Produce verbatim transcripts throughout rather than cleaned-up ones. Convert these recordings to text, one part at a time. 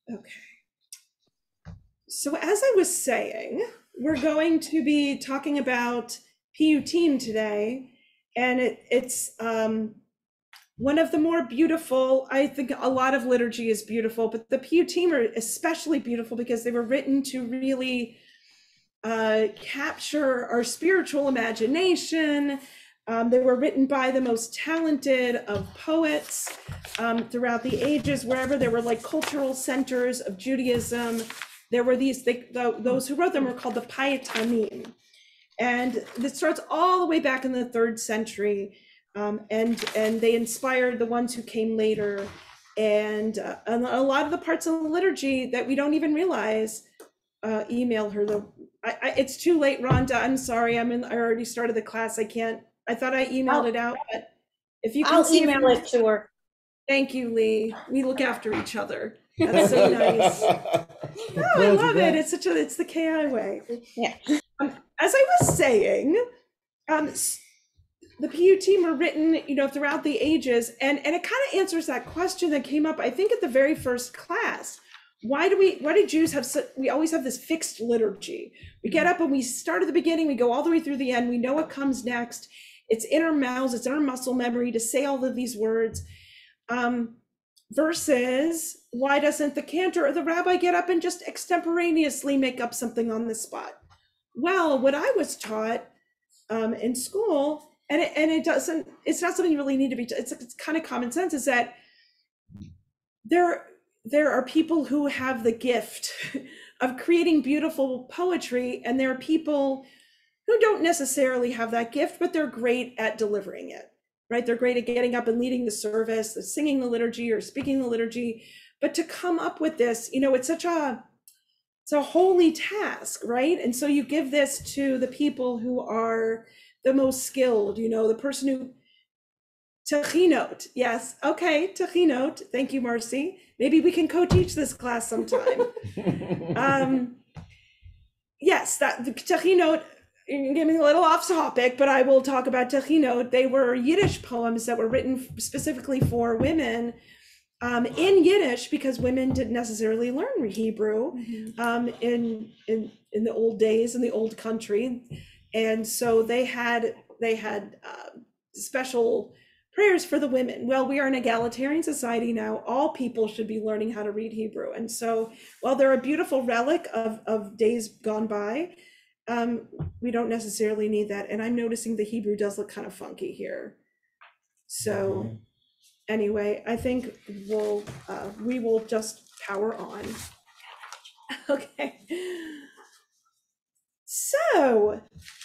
Okay. So as I was saying, we're going to be talking about Piyutim today, and it, it's um, one of the more beautiful. I think a lot of liturgy is beautiful, but the Piyutim are especially beautiful because they were written to really uh, capture our spiritual imagination. Um, they were written by the most talented of poets um, throughout the ages, wherever there were like cultural centers of Judaism. There were these, they, the, those who wrote them were called the Payetanim. And this starts all the way back in the third century. Um, and, and they inspired the ones who came later. And, uh, and a lot of the parts of the liturgy that we don't even realize, uh, email her. The, I, I, it's too late, Rhonda. I'm sorry. I'm in, I already started the class. I can't. I thought I emailed I'll, it out, but if you can I'll see email it to her. Thank you, Lee. We look after each other. That's so nice. No, I love it. It's such a, it's the K I way. Yeah. Um, as I was saying, um, the Piyutim are written, you know, throughout the ages, and, and it kind of answers that question that came up, I think, at the very first class. Why do we, why do Jews have such, we always have this fixed liturgy? We get up and we start at the beginning, we go all the way through the end, we know what comes next. It's in our mouths, it's in our muscle memory to say all of these words. Um, versus why doesn't the cantor or the rabbi get up and just extemporaneously make up something on the spot? Well, what I was taught um, in school, and it, and it doesn't, it's not something you really need to be, it's, it's kind of common sense, is that there, there are people who have the gift of creating beautiful poetry, and there are people who don't necessarily have that gift, but they're great at delivering it, right? They're great at getting up and leading the service, singing the liturgy or speaking the liturgy. But to come up with this, you know, it's such a, it's a holy task, right? And so you give this to the people who are the most skilled, you know, the person who, Techinot, yes, okay, Techinot, thank you, Marcy. Maybe we can co-teach this class sometime. um, yes, that the Techinot, getting a little off topic, but I will talk about Techinot. They were Yiddish poems that were written specifically for women um, in Yiddish, because women didn't necessarily learn Hebrew mm-hmm. um, in, in in the old days, in the old country. And so they had, they had uh, special prayers for the women. Well, we are an egalitarian society now. All people should be learning how to read Hebrew. And so while they're a beautiful relic of, of days gone by, Um, we don't necessarily need that. And I'm noticing the Hebrew does look kind of funky here. So anyway, I think we'll, uh, we will just power on. Okay. So,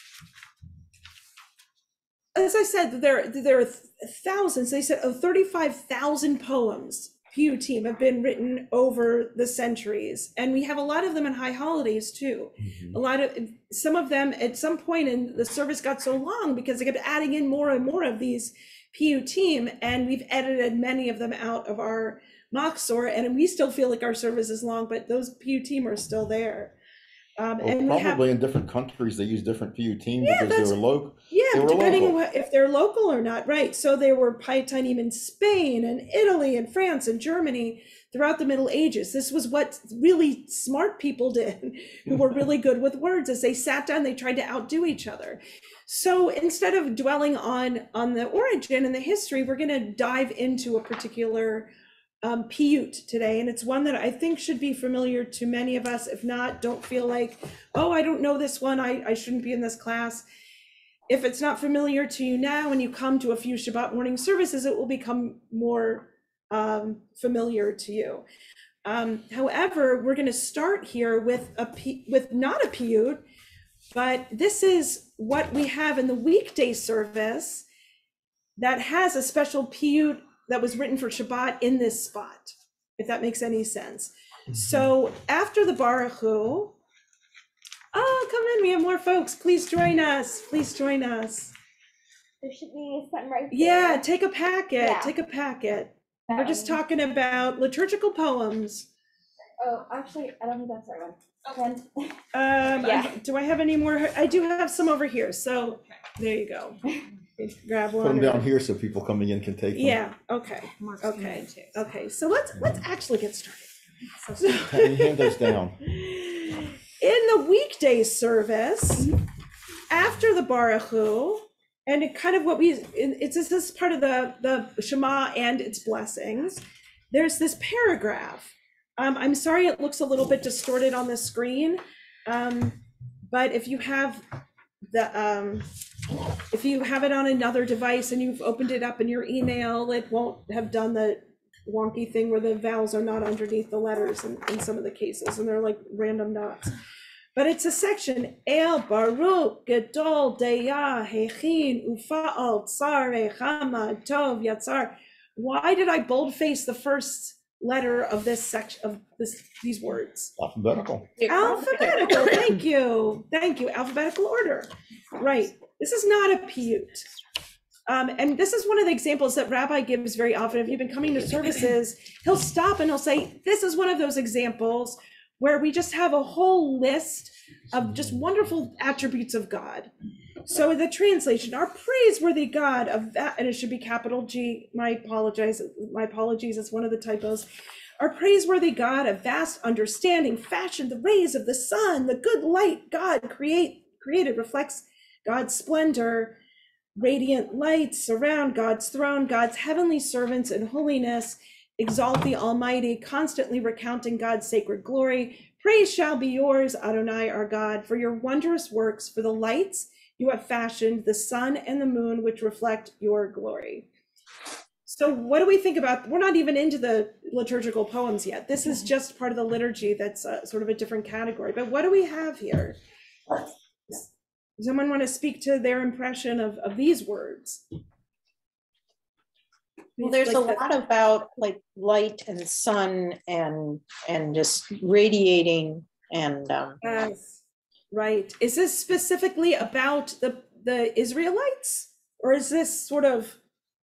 as I said, there, there are thousands, they said, of thirty-five thousand poems, Piyutim, have been written over the centuries, and we have a lot of them in high holidays too. Mm-hmm. A lot of, some of them at some point in the service got so long because they kept adding in more and more of these Piyutim, and we've edited many of them out of our Machzor, and we still feel like our service is long, but those Piyutim are still there. Um, well, and probably have, in different countries they use different Piyutim yeah, because they were local. Yeah, they were depending local. on what, if they're local or not, right? So there were Payetanim in Spain and Italy and France and Germany throughout the Middle Ages. This was what really smart people did, who were really good with words. As they sat down, they tried to outdo each other. So instead of dwelling on on the origin and the history, we're going to dive into a particular Um, Piyut today, and it's one that I think should be familiar to many of us. If not, don't feel like, oh, I don't know this one, I, I shouldn't be in this class. If it's not familiar to you now and you come to a few Shabbat morning services, it will become more um, familiar to you. Um, however, we're going to start here with a with not a Piyut, but this is what we have in the weekday service that has a special Piyut that was written for Shabbat in this spot, if that makes any sense. Mm-hmm. So after the Baruch Hu, oh, come in, we have more folks. Please join us. Please join us. There should be some right there. Yeah, take a packet. Yeah. Take a packet. Um, We're just talking about liturgical poems. Oh, actually, I don't think that's the right one. Okay. Um, yeah. I, do I have any more? I do have some over here. So there you go. Grab one. Put them down here so people coming in can take them. Yeah. Okay. Okay. Okay. So let's let's actually get started. So, Hand hand those down. in the weekday service, after the Baruch Hu, and it kind of what we, it's this is part of the, the Shema and its blessings, there's this paragraph. Um, I'm sorry it looks a little bit distorted on the screen, um, but if you have the, um, if you have it on another device and you've opened it up in your email, it won't have done the wonky thing where the vowels are not underneath the letters in, in some of the cases, and they're like random dots. But it's a section, El Baruch Gedol Deya Hechin Ufa'al Tsare Chama Tov Yatzar. Why did I boldface the first letter of this section of this these words? Alphabetical. Alphabetical. Thank you. Thank you. Alphabetical order. Right. This is not a piyut. Um, and this is one of the examples that Rabbi gives very often. If you've been coming to services, he'll stop and he'll say, this is one of those examples where we just have a whole list of just wonderful attributes of God. So the translation, our praiseworthy God of that, and it should be capital G, my apologize, my apologies, it's one of the typos. Our praiseworthy God of vast understanding fashioned the rays of the sun, the good light God create created reflects God's splendor. Radiant lights surround God's throne, God's heavenly servants in holiness exalt the Almighty, constantly recounting God's sacred glory. Praise shall be yours, Adonai, our God, for your wondrous works, for the lights you have fashioned, the sun and the moon, which reflect your glory. So what do we think about, we're not even into the liturgical poems yet. This is just part of the liturgy that's a, sort of a different category. But what do we have here? Does someone want to speak to their impression of, of these words? Well, there's like a the, lot about like light and sun and and just radiating and um yes, right. Is this specifically about the the Israelites, or is this sort of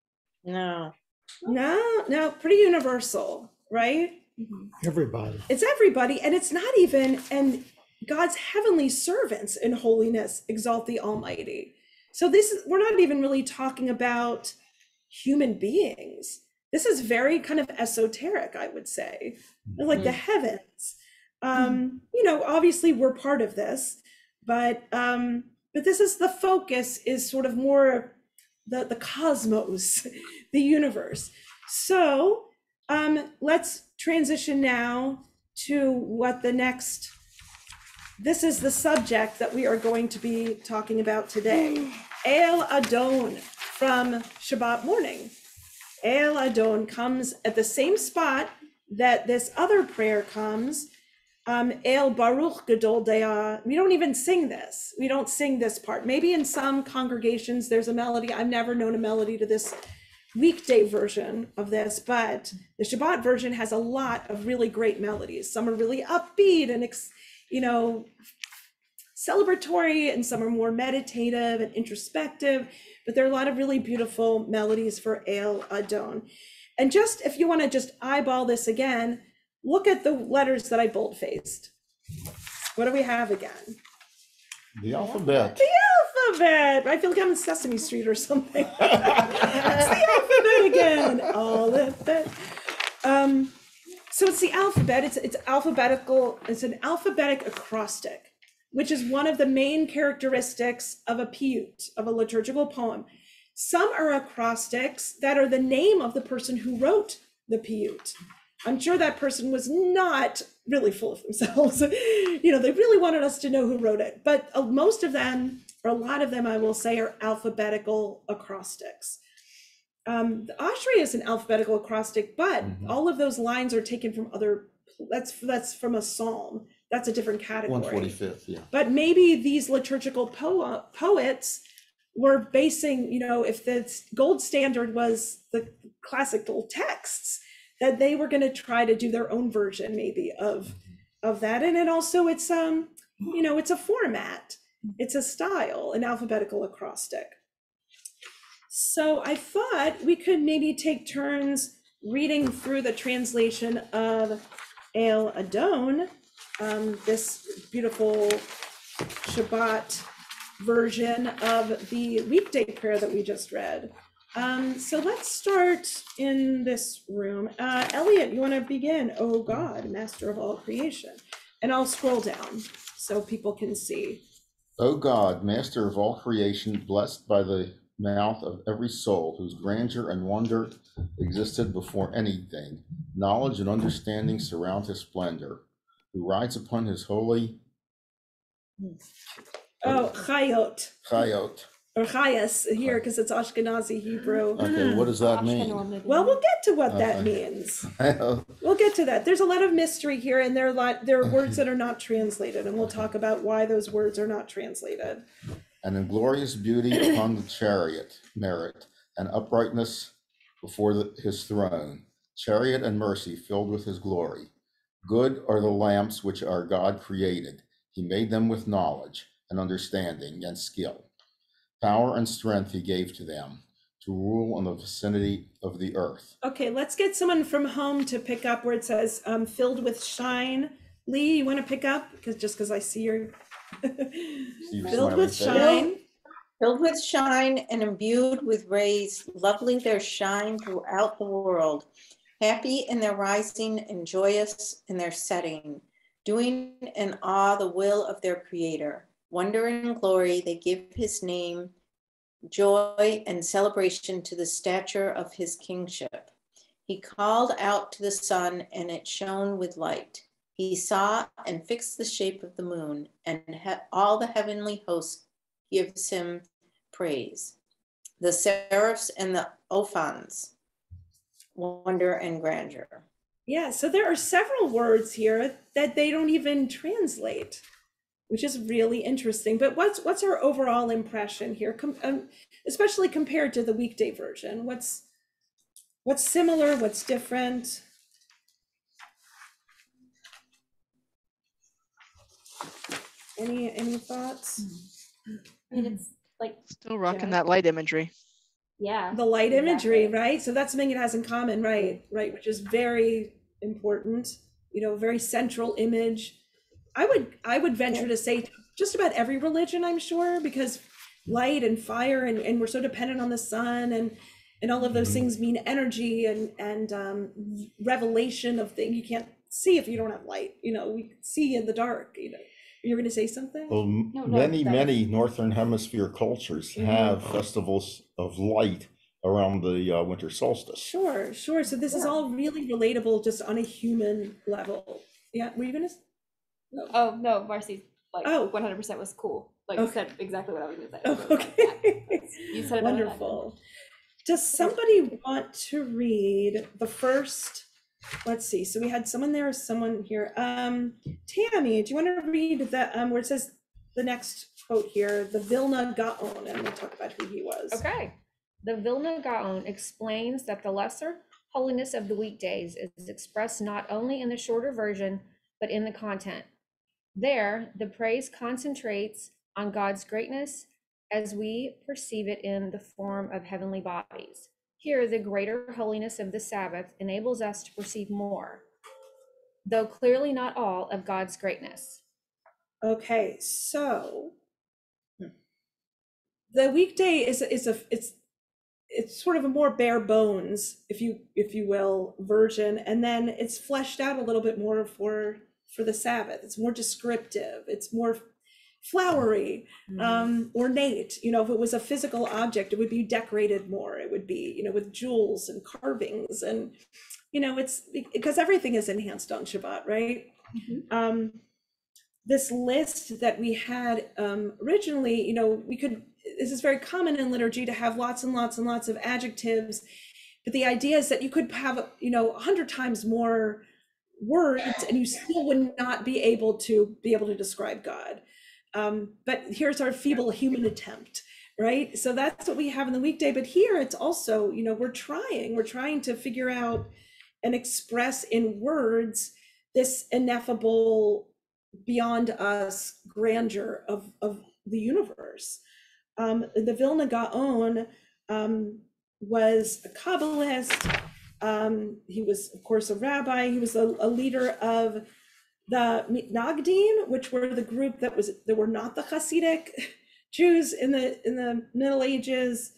no no no pretty universal, right? Everybody. It's everybody, and it's not even, and God's heavenly servants in holiness exalt the Almighty. So this is, we're not even really talking about human beings. This is very kind of esoteric, I would say, like mm-hmm. the heavens. Um, mm-hmm. You know, obviously we're part of this, but um, but this is the focus is sort of more the the cosmos, the universe. So um, let's transition now to what the next. This is the subject that we are going to be talking about today. El Adon from Shabbat morning. El Adon comes at the same spot that this other prayer comes. Um, El Baruch Gedol Deah. We don't even sing this. We don't sing this part. Maybe in some congregations there's a melody. I've never known a melody to this weekday version of this, but the Shabbat version has a lot of really great melodies. Some are really upbeat and ex you know, celebratory, and some are more meditative and introspective, but there are a lot of really beautiful melodies for El Adon. And just, if you want to just eyeball this again, look at the letters that I bold-faced. What do we have again? The alphabet. The alphabet. I feel like I'm in Sesame Street or something. It's the alphabet again. Alphabet. Um, So it's the alphabet, it's, it's alphabetical, it's an alphabetic acrostic, which is one of the main characteristics of a piyut, of a liturgical poem. Some are acrostics that are the name of the person who wrote the piyut. I'm sure that person was not really full of themselves. You know, they really wanted us to know who wrote it, but uh, most of them, or a lot of them, I will say, are alphabetical acrostics. Um, the Ashray is an alphabetical acrostic, but mm-hmm. all of those lines are taken from other, that's that's from a psalm. That's a different category. one forty-fifth, yeah. But maybe these liturgical po poets were basing, you know, if the gold standard was the classical texts, that they were going to try to do their own version maybe of, mm-hmm. of that. And it also, it's, um, you know, it's a format, it's a style, an alphabetical acrostic. So I thought we could maybe take turns reading through the translation of El Adon, um, this beautiful Shabbat version of the weekday prayer that we just read. Um, so let's start in this room. Uh, Elliot, you want to begin? Oh God, master of all creation. And I'll scroll down so people can see. O God, master of all creation, blessed by the mouth of every soul, whose grandeur and wonder existed before anything, knowledge and understanding surround his splendor, who rides upon his holy Oh, Chayot, Chayot. or Chayas here, because it's Ashkenazi Hebrew. Okay, what does that mean? Well, we'll get to what that Okay. means. And We'll get to that. There's a lot of mystery here, and there are a lot, there are words that are not translated, and we'll talk about why those words are not translated. in glorious beauty upon the chariot, merit, and uprightness before the, his throne, chariot and mercy filled with his glory. Good are the lamps which our God created. He made them with knowledge and understanding and skill. Power and strength he gave to them to rule in the vicinity of the earth. Okay, let's get someone from home to pick up where it says um, filled with shine. Lee, you want to pick up? Because just because I see your your filled with smiling face. shine. Filled with shine and imbued with rays, lovely their shine throughout the world. Happy in their rising and joyous in their setting, doing in awe the will of their creator. Wonder and glory they give his name, joy and celebration to the stature of his kingship. He called out to the sun, and it shone with light. He saw and fixed the shape of the moon, and he- all the heavenly host gives him praise. The seraphs and the ophans, wonder and grandeur. Yeah, so there are several words here that they don't even translate, which is really interesting. But what's what's our overall impression here, Com- um, especially compared to the weekday version? What's what's similar? What's different? Any any thoughts? I mean, it's like, Still rocking Yeah. that light imagery. yeah. The light imagery, exactly. right? So that's something it has in common, right? Right, which is very important. You know, very central image. I would I would venture to say just about every religion, I'm sure, because light and fire and, and we're so dependent on the sun and and all of those things mean energy and and um, revelation of things you can't see if you don't have light. You know, we see in the dark. You know, you're going to say something. Well, m- No, no, many, that was- many Northern Hemisphere cultures Mhm. have festivals of light around the uh, winter solstice. Sure, sure. So this is Yeah. all really relatable, just on a human level. Yeah, were you gonna? s- No. Oh, no, Marcy, like, Oh. one hundred percent was cool. Like, Okay. you said exactly what I was gonna say. Oh, So, like, yeah, okay. that's- you said it better than I did. Wonderful. Does somebody want to read the first? Let's see. So we had someone there, someone here. Um, Tammy, do you want to read the um where it says the next quote here, the Vilna Gaon, and we'll talk about who he was. Okay. The Vilna Gaon explains that the lesser holiness of the weekdays is expressed not only in the shorter version, but in the content. There, the praise concentrates on God's greatness as we perceive it in the form of heavenly bodies. Here, the greater holiness of the Sabbath enables us to perceive more, though clearly not all, of God's greatness. Okay, so the weekday is is a it's it's sort of a more bare bones, if you if you will, version, and then it's fleshed out a little bit more for for the Sabbath. It's more descriptive. It's more flowery, um, ornate. You know, if it was a physical object, it would be decorated more. It would be, you know, with jewels and carvings, and you know, it's because everything is enhanced on Shabbat, right? Mhm. Um, this list that we had um, originally, you know, we could, this is very common in liturgy to have lots and lots and lots of adjectives, but the idea is that you could have, you know, a hundred times more words and you still would not be able to be able to describe God. Um, but here's our feeble human attempt, right? So that's what we have in the weekday, but here it's also, you know, we're trying, we're trying to figure out and express in words this ineffable, beyond us grandeur of, of the universe. Um, the Vilna Gaon um, was a Kabbalist. Um, he was, of course, a rabbi. He was a, a leader of the Mitnagdim, which were the group that was that were not the Hasidic Jews in the in the Middle Ages.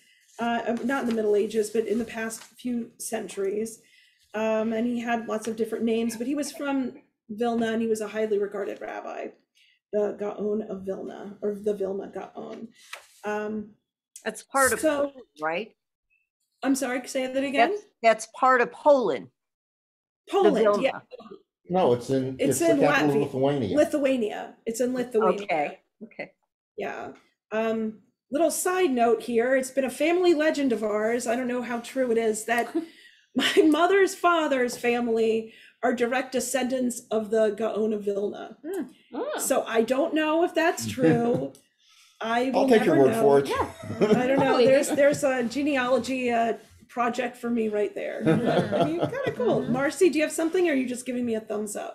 uh, not in the Middle Ages, but in the past few centuries. Um, and he had lots of different names, but he was from Vilna and he was a highly regarded rabbi, the Gaon of Vilna, or the Vilna Gaon. Um, That's part of so, Poland, right? I'm sorry, say that again? That's, that's part of Poland. Poland, Vilna. yeah. No, it's in, It's it's the in capital of Latvia. Lithuania. Lithuania. It's in Lithuania. Okay, okay. Yeah. Um, little side note here. It's been a family legend of ours. I don't know how true it is that my mother's father's family are direct descendants of the Gaon of Vilna. Oh. So I don't know if that's true. I will I'll take your never word know. for it. I don't know. Totally. There's there's a genealogy uh, project for me right there. I mean, kind of cool. Marcy, do you have something, or are you just giving me a thumbs up?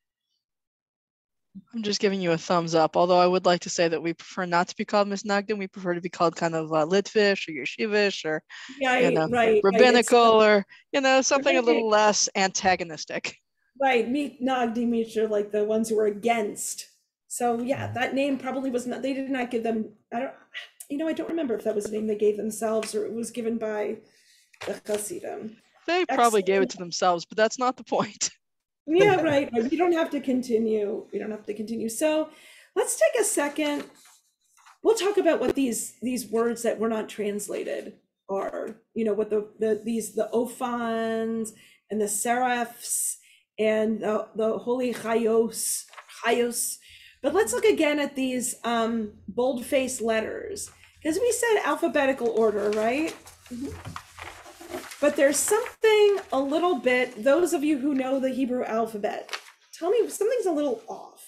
I'm just giving you a thumbs up, although I would like to say that we prefer not to be called Miss Nagden. We prefer to be called kind of uh, Litvish or Yeshivish or, Yeah, you know, right. rabbinical Right. or, you know, something a Right. little less antagonistic. Right, meet Nagdi Mish are like the ones who are against. So Mm-hmm. yeah, that name probably was not, they did not give them, I don't, you know, I don't remember if that was a name they gave themselves or it was given by the Hasidim. They probably gave it Excellent. to themselves, but that's not the point. Yeah, right, but we don't have to continue, we don't have to continue. So let's take a second. We'll talk about what these, these words that were not translated are, you know, what the, the, these, the ophons and the serifs and the, the holy chayos, chayos. But let's look again at these um, bold-faced letters, because we said alphabetical order, right? Mm-hmm. But there's something a little bit, those of you who know the Hebrew alphabet, tell me something's a little off.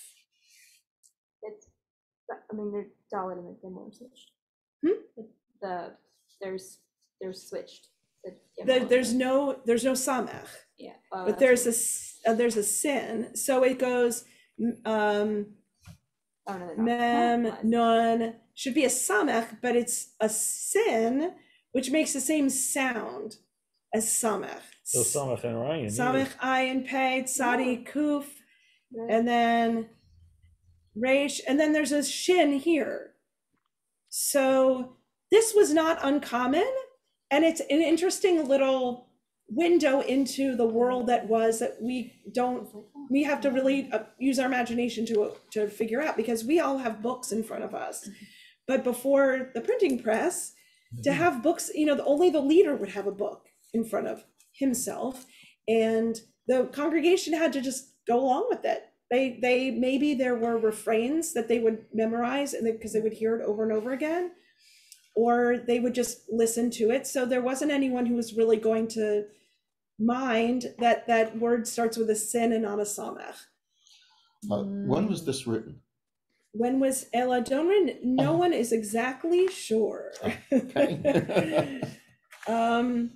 It's, I mean, they're Dalit and the Gimel are switched. Hmm? The, there's, they're switched. The There, Gimel there's and- no, there's no samech, Yeah. oh, but that's there's a, right. s- uh, there's a sin. So it goes, um, Oh, no, they're not. mem, What? nun, should be a samech, but it's a sin, which makes the same sound as samech. So Samach and Ryan. Samech, ayin, pei, tzadi, kuf, Right. and then resh, and then there's a shin here. So this was not uncommon, and it's an interesting little window into the world that was that we don't, we have to really uh, use our imagination to to figure out, because we all have books in front of us. But before the printing press, to have books, you know, the, only the leader would have a book in front of himself, and the congregation had to just go along with it. They, they maybe there were refrains that they would memorize, and because they would hear it over and over again, or they would just listen to it. So there wasn't anyone who was really going to mind that that word starts with a sin and not a samech. Uh, when was this written? When was Eladonrin? No Oh. one is exactly sure. Okay. um,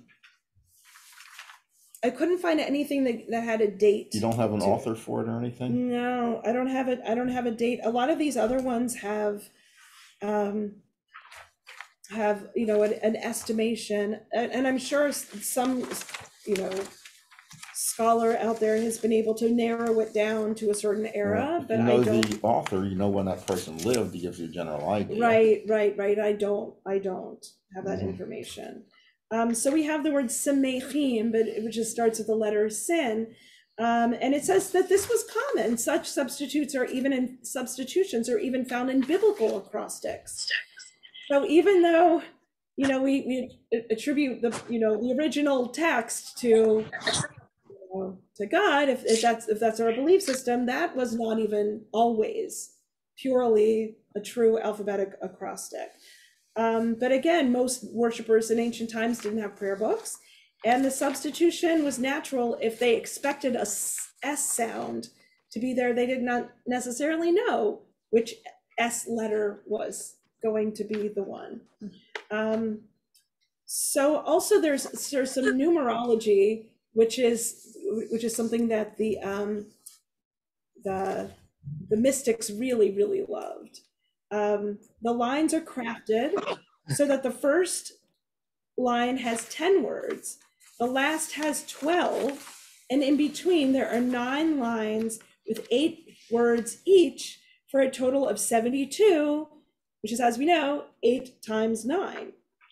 I couldn't find anything that, that had a date. You don't have an to- author for it or anything? No, I don't have it. I don't have a date. A lot of these other ones have, um, have, you know, an, an estimation, and, and I'm sure s- some, you know, scholar out there has been able to narrow it down to a certain era, If but you I know don't. the author, you know when that person lived, it gives you a general idea. Right, right, right. I don't, I don't have that Mhm. information. Um, so we have the word semechim, but it just starts with the letter sin. Um, and it says that this was common. Such substitutes are even in substitutions are even found in biblical acrostics. So even though, you know, we, we attribute the, you know, the original text to, you know, to God, if, if that's if that's our belief system, that was not even always purely a true alphabetic acrostic. Um, but again, most worshipers in ancient times didn't have prayer books, and the substitution was natural if they expected a s sound to be there. They did not necessarily know which S letter was going to be the one. Um, so also there's, there's some numerology, which is which is something that the um, the the mystics really really loved. Um, the lines are crafted so that the first line has ten words, the last has twelve, and in between there are nine lines with eight words each for a total of seventy-two, which is, as we know, eight times nine.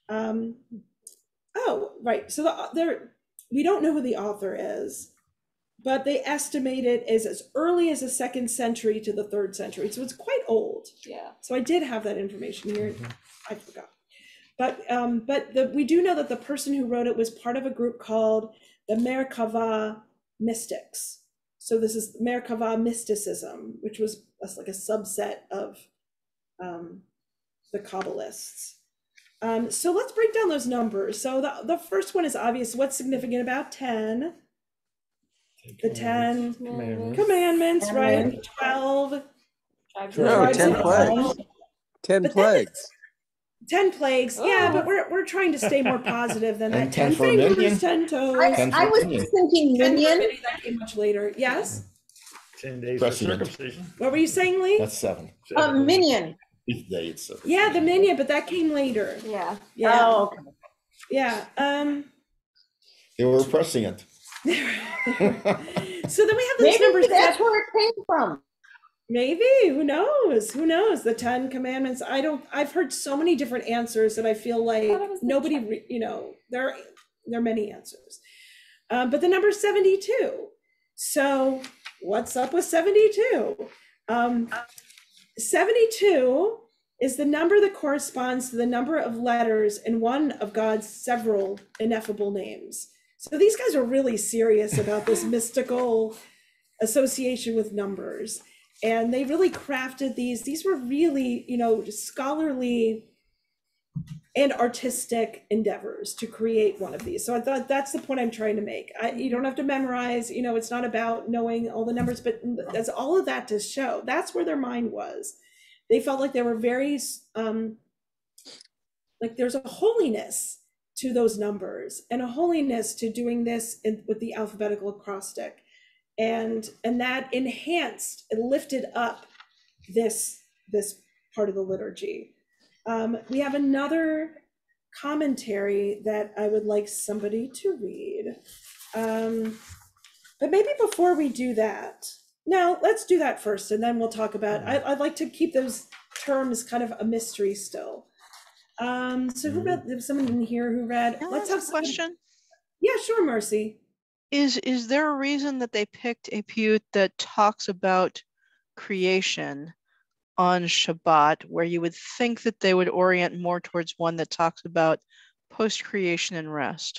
Um, oh, right. So the, there, we don't know who the author is, but they estimate it as as early as the second century to the third century. So it's quite old. Yeah. So I did have that information here. I forgot. But um, but the, we do know that the person who wrote it was part of a group called the Merkava mystics. So this is Merkava mysticism, which was like a subset of um, the Kabbalists. Um, so let's break down those numbers. So the, the first one is obvious. What's significant about ten? The ten Commandments. commandments, right? Commandments. twelve. Tribes No, of Tribes ten of plagues. Israel. Ten But that- plagues. ten plagues. Yeah, Oh. but we're we're trying to stay more positive than that. And ten ten for a fingers, minion. ten toes. I, Ten I was for minion. thinking ten for minion. minion, that came much later. Yes. Ten days of Precedent. circumcision. What were you saying, Lee? That's seven. Uh, minion. Each day it's seven. Yeah, the minion, but that came later. Yeah. Yeah. Oh, okay. Yeah. Um. They were prescient. So then we have those Maybe numbers. that's that- where it came from. Maybe, who knows? Who knows? The Ten Commandments. I don't. I've heard so many different answers that I feel like thought it was the nobody. ten. Re, you know, there are, there are many answers, um, but the number seventy-two. So what's up with seventy-two? Um, seventy-two is the number that corresponds to the number of letters in one of God's several ineffable names. So these guys are really serious about this mystical association with numbers. And they really crafted these. These were really, you know, scholarly and artistic endeavors to create one of these. So I thought that's the point I'm trying to make. I, you don't have to memorize, you know, it's not about knowing all the numbers, but that's all of that to show. That's where their mind was. They felt like they were very, um, like there's a holiness to those numbers and a holiness to doing this in, with the alphabetical acrostic. And and that enhanced and lifted up this this part of the liturgy. Um, we have another commentary that I would like somebody to read. Um, but maybe before we do that, no, let's do that first, and then we'll talk about. I, I'd like to keep those terms kind of a mystery still. Um, so who read? There's someone in here who read. Can I Let's ask have a somebody- question. Yeah, sure, Mercy. Is is there a reason that they picked a piyut that talks about creation on Shabbat, where you would think that they would orient more towards one that talks about post-creation and rest?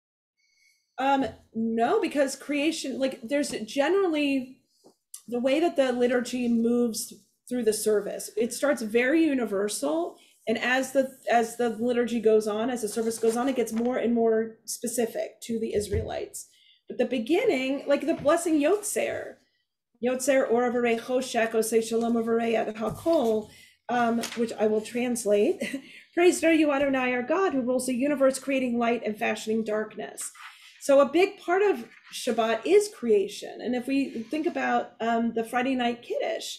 Um, no, because creation, like there's generally the way that the liturgy moves through the service. It starts very universal, and as the as the liturgy goes on, as the service goes on, it gets more and more specific to the Israelites. But the beginning, like the blessing Yotzer, Yotzer or Avarei Choshek, Osei Shalom Avarei Ad Hakol, um, which I will translate. Praised are you, Adonai, our God, who rules the universe, creating light and fashioning darkness. So a big part of Shabbat is creation. And if we think about um, the Friday night Kiddush,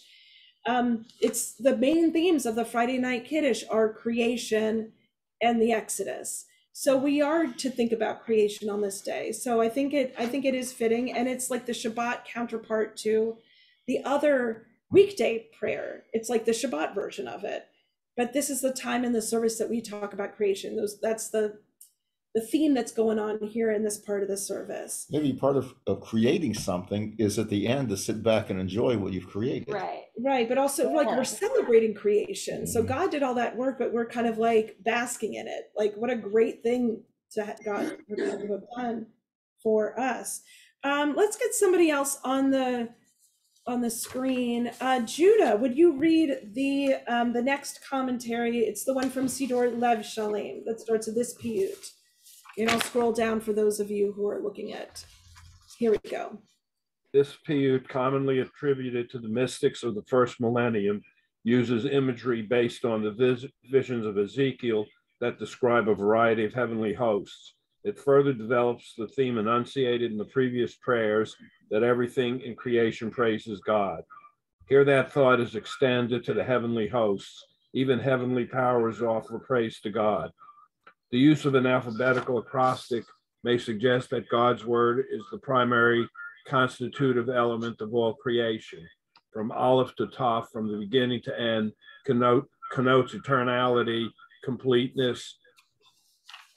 um, it's the main themes of the Friday night Kiddush are creation and the Exodus. So we are to think about creation on this day. So I think it I think it is fitting, and it's like the Shabbat counterpart to the other weekday prayer. It's like the Shabbat version of it. But this is the time in the service that we talk about creation. Those that's the the theme that's going on here in this part of the service. Maybe part of, of creating something is at the end to sit back and enjoy what you've created. Right. Right, but also like Yeah. we're celebrating creation. So Mhm. God did all that work, but we're kind of like basking in it. Like what a great thing to ha- God to have done for us. Um, let's get somebody else on the on the screen. Uh, Judah, would you read the um, the next commentary? It's the one from Sidor Lev Shalem that starts with this piyut. And I'll scroll down for those of you who are looking at. Here we go. This piyut, commonly attributed to the mystics of the first millennium, uses imagery based on the vis visions of Ezekiel that describe a variety of heavenly hosts. It further develops the theme enunciated in the previous prayers that everything in creation praises God. Here that thought is extended to the heavenly hosts. Even heavenly powers offer praise to God. The use of an alphabetical acrostic may suggest that God's word is the primary constitutive element of all creation. From Aleph to Taf, from the beginning to end, connote, connotes eternality, completeness,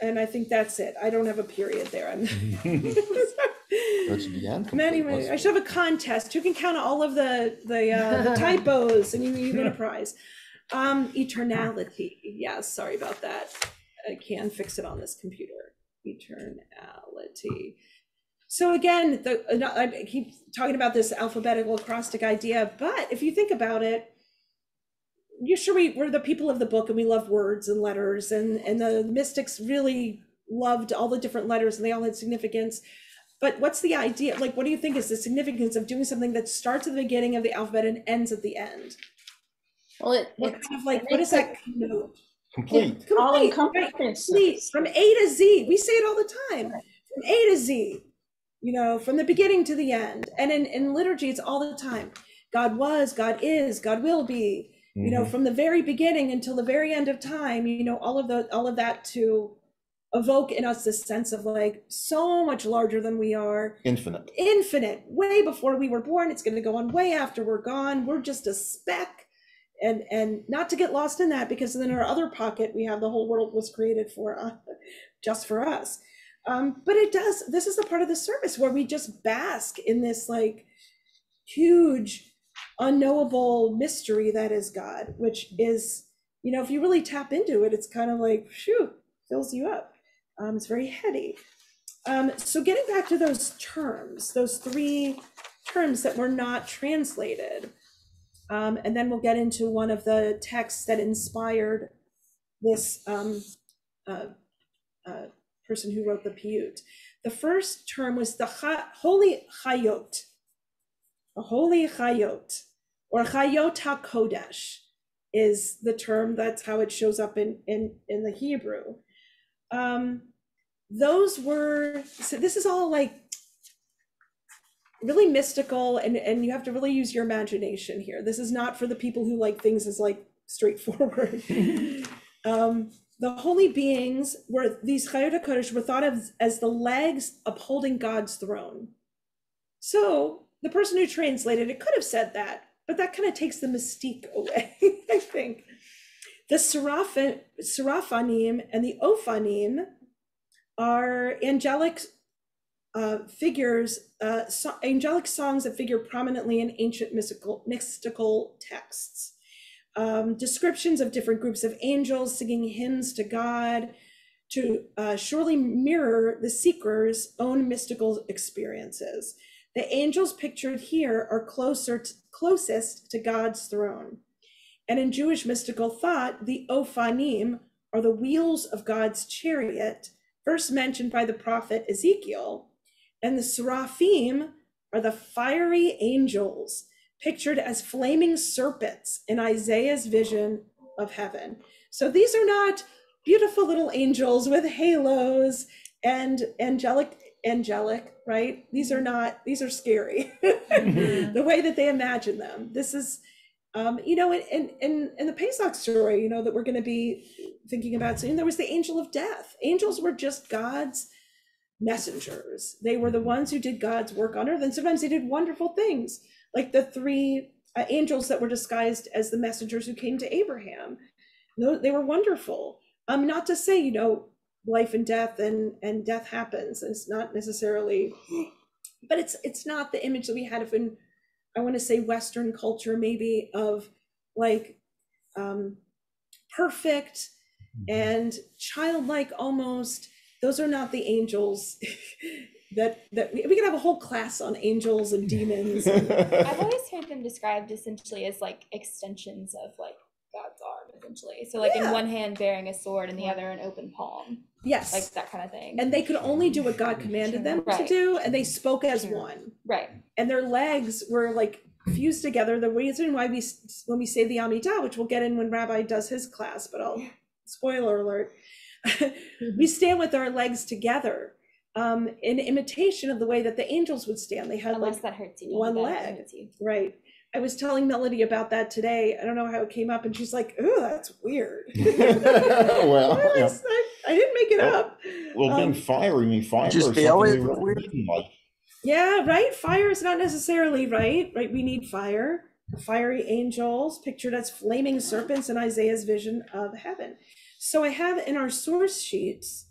And I think that's it. I don't have a period there. I'm That should be end. Anyway, I should have a contest. Who can count all of the the, uh, the typos, and you, you win a prize. Um, eternality. Yes, sorry about that. I can fix it on this computer. Eternality. So again, the, I keep talking about this alphabetical acrostic idea, but if you think about it, you're sure we, we're the people of the book and we love words and letters, and, and the mystics really loved all the different letters and they all had significance. But what's the idea? Like, what do you think is the significance of doing something that starts at the beginning of the alphabet and ends at the end? Well, it, What it's kind of like, it what does makes that connote? Complete. all Complete, right? encompassing. Complete, from A to Z. We say it all the time. From A to Z, you know, from the beginning to the end. And in, in liturgy, it's all the time. God was, God is, God will be. You know, from the very beginning until the very end of time, you know, all of the all of that to evoke in us this sense of like so much larger than we are. Infinite. Infinite, way before we were born. It's going to go on way after we're gone. We're just a speck. And and not to get lost in that, because in our other pocket, we have the whole world was created for us, just for us. Um, but it does, this is the part of the service where we just bask in this like huge unknowable mystery that is God, which is, you know, if you really tap into it, it's kind of like, phew, fills you up. Um, it's very heady. Um, so getting back to those terms, those three terms that were not translated, um, and then we'll get into one of the texts that inspired this um, uh, uh, person who wrote the Piyut. The first term was the cha- Holy Chayot, the Holy Chayot, or Chayot HaKodesh is the term. That's how it shows up in, in, in the Hebrew. Um, those were, so this is all like really mystical, and, and you have to really use your imagination here. This is not for the people who like things as like straightforward. um, the holy beings were, these Chayot HaKodesh were thought of as the legs upholding God's throne. So the person who translated it could have said that, but that kind of takes the mystique away, I think. The Seraph- Seraphanim and the Ophanim are angelic uh, figures, uh, so angelic songs that figure prominently in ancient mystical, mystical texts. Um, descriptions of different groups of angels singing hymns to God to uh, surely mirror the seeker's own mystical experiences. The angels pictured here are closer to, closest to God's throne. And in Jewish mystical thought, the Ophanim are the wheels of God's chariot, first mentioned by the prophet Ezekiel. And the Seraphim are the fiery angels, pictured as flaming serpents in Isaiah's vision of heaven. So these are not beautiful little angels with halos and angelic angelic, right? These are not, these are scary. Mm-hmm. The way that they imagine them. This is, um, you know, in, in, in the Pesach story, you know, that we're going to be thinking about soon, there was the angel of death. Angels were just God's messengers. They were the ones who did God's work on earth. And sometimes they did wonderful things, like the three uh, angels that were disguised as the messengers who came to Abraham. They were wonderful. Um, not to say, you know, life and death and and death happens. It's not necessarily, but it's it's not the image that we had of, in I want to say Western culture, maybe, of like um perfect and childlike almost. Those are not the angels that that we, we could have a whole class on angels and demons. I've always heard them described essentially as like extensions of like God's arm, essentially. So like yeah. in one hand bearing a sword and the other an open palm. Yes. Like that kind of thing. And they could only do what God commanded them right. to do, and they spoke as sure. one. Right. And their legs were like fused together. The reason why we, when we say the Amidah, which we'll get in when Rabbi does his class, but I'll, spoiler alert, we stand with our legs together um, in imitation of the way that the angels would stand. They had Unless like that hurts you. one that leg. Hurts you. Right. I was telling Melody about that today. I don't know how it came up, and she's like, "Ooh, that's weird." Well, I, yeah. I, I didn't make it well, up. Well, being um, fiery, me fire. Just feel it. Weird. Like. Yeah, right. Fire is not necessarily right. Right. We need fire. Fiery angels pictured as flaming serpents in Isaiah's vision of heaven. So I have in our source sheets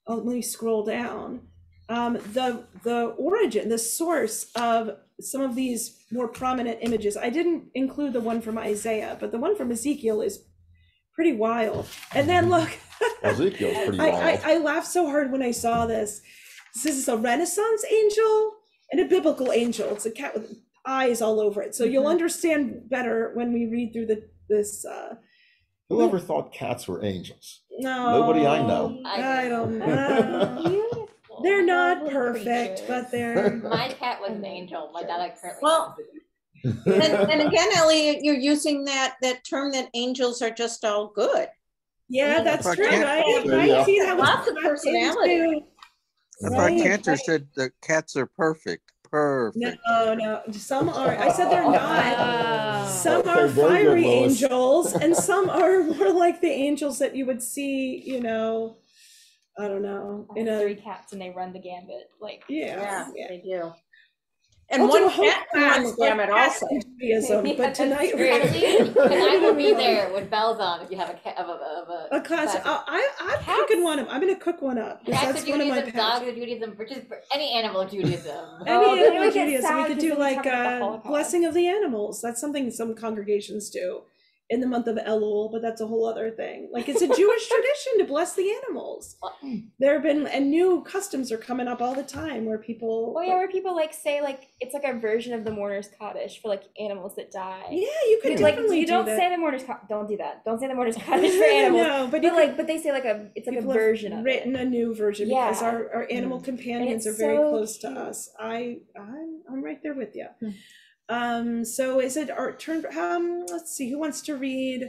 oh, let me scroll down. Um, the the origin, the source of some of these more prominent images. I didn't include the one from Isaiah, but the one from Ezekiel is pretty wild. And then look, Ezekiel's pretty I, wild. I, I laughed so hard when I saw this. This is a Renaissance angel and a biblical angel. It's a cat with eyes all over it. So you'll understand better when we read through the this. Uh, Whoever thought cats were angels? no, Nobody I know. I don't know. Beautiful. They're not Little perfect, creatures. but they're. My cat was an angel. My dad I currently. Well, and, and again, Ellie, you're using that, that term that angels are just all good. Yeah, that's If true, our cat- right? Yeah. Right? See, that was Lots of back personality. into- If our Right. cancer said the cats are perfect, perfect. No, no, some are, I said they're not. Wow. Some Okay, are very good, fiery Lois. angels and some are more like the angels that you would see, you know, I don't know, I in have a, three cats and they run the gambit. Like, yeah. yeah. They do. And We'll do one a whole cat can run class the on gamut cats also. and Judaism, Yeah, but that's tonight true. we're And I will be there with bells on if you have a cat of a, of a. a class. class. I, I, I'm Cats- cooking one up. I'm gonna cook one up. 'cause Cats That's of one of my Judaism, dogs passions. of Judaism, just any animal of Judaism. Any Oh, then animal we get Judaism, we sad could because do then we like talk about the a Holocaust. blessing of the animals. That's something some congregations do in the month of Elul, but that's a whole other thing. Like it's a Jewish tradition to bless the animals. There have been, and new customs are coming up all the time where people. oh yeah, where people like say like it's like a version of the mourner's cottage for like animals that die. Yeah, you could like definitely you do don't that. say the mourner's co- don't do that. Don't say the mourner's cottage for animals. No, but but you could- like but they say like a it's like a people have version of written it. a new version because Yeah. our, our animal companions are it's very so close to cute. us. I I'm I'm right there with you. Hmm. Um, so is it our turn? Um, let's see, who wants to read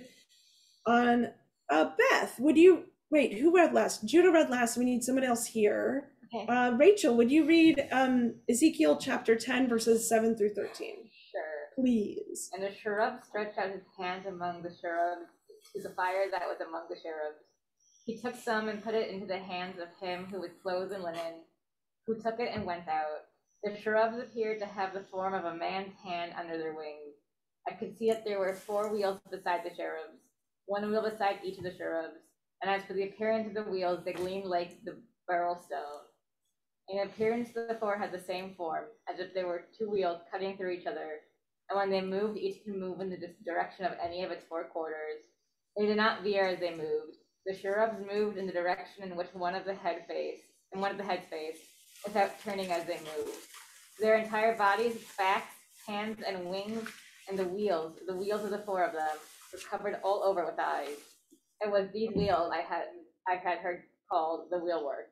on uh Beth? Would you wait? Who read last? Judah read last. We need someone else here. Okay. Uh, Rachel, would you read um Ezekiel chapter ten verses seven through thirteen, Sure. please? And the cherub stretched out his hand among the cherubs to the fire that was among the cherubs. He took some and put it into the hands of him who was clothed in linen, who took it and went out. The cherubs appeared to have the form of a man's hand under their wings. I could see that there were four wheels beside the cherubs, one wheel beside each of the cherubs. And as for the appearance of the wheels, they gleamed like the beryl stone. In appearance, the four had the same form, as if they were two wheels cutting through each other. And when they moved, each could move in the direction of any of its four quarters. They did not veer as they moved. The cherubs moved in the direction in which one of the head faced, and one of the heads faced, without turning as they moved. Their entire bodies, backs, hands, and wings, and the wheels, the wheels of the four of them, were covered all over with eyes. It was these wheels I had I had heard called the wheelwork.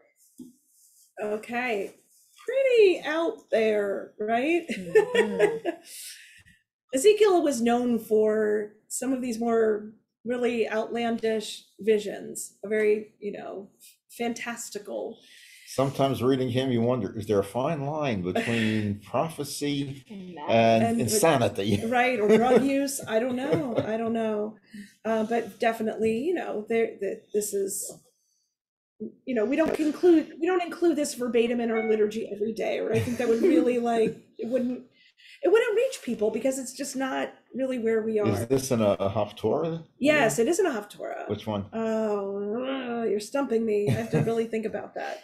Okay, pretty out there, right? Mhm. Ezekiel was known for some of these more really outlandish visions, a very, you know, fantastical. Sometimes reading him, you wonder, is there a fine line between prophecy And and And- insanity? Right, or drug use, I don't know, I don't know. Uh, but definitely, you know, there, that this is, you know, we don't conclude, we don't include this verbatim in our liturgy every day, or I think that would really like, it wouldn't, it wouldn't reach people because it's just not really where we Is are. this in a, a Haftorah? Yes, it is in a Haftorah. Which one? Oh, you're stumping me. I have to really think about that.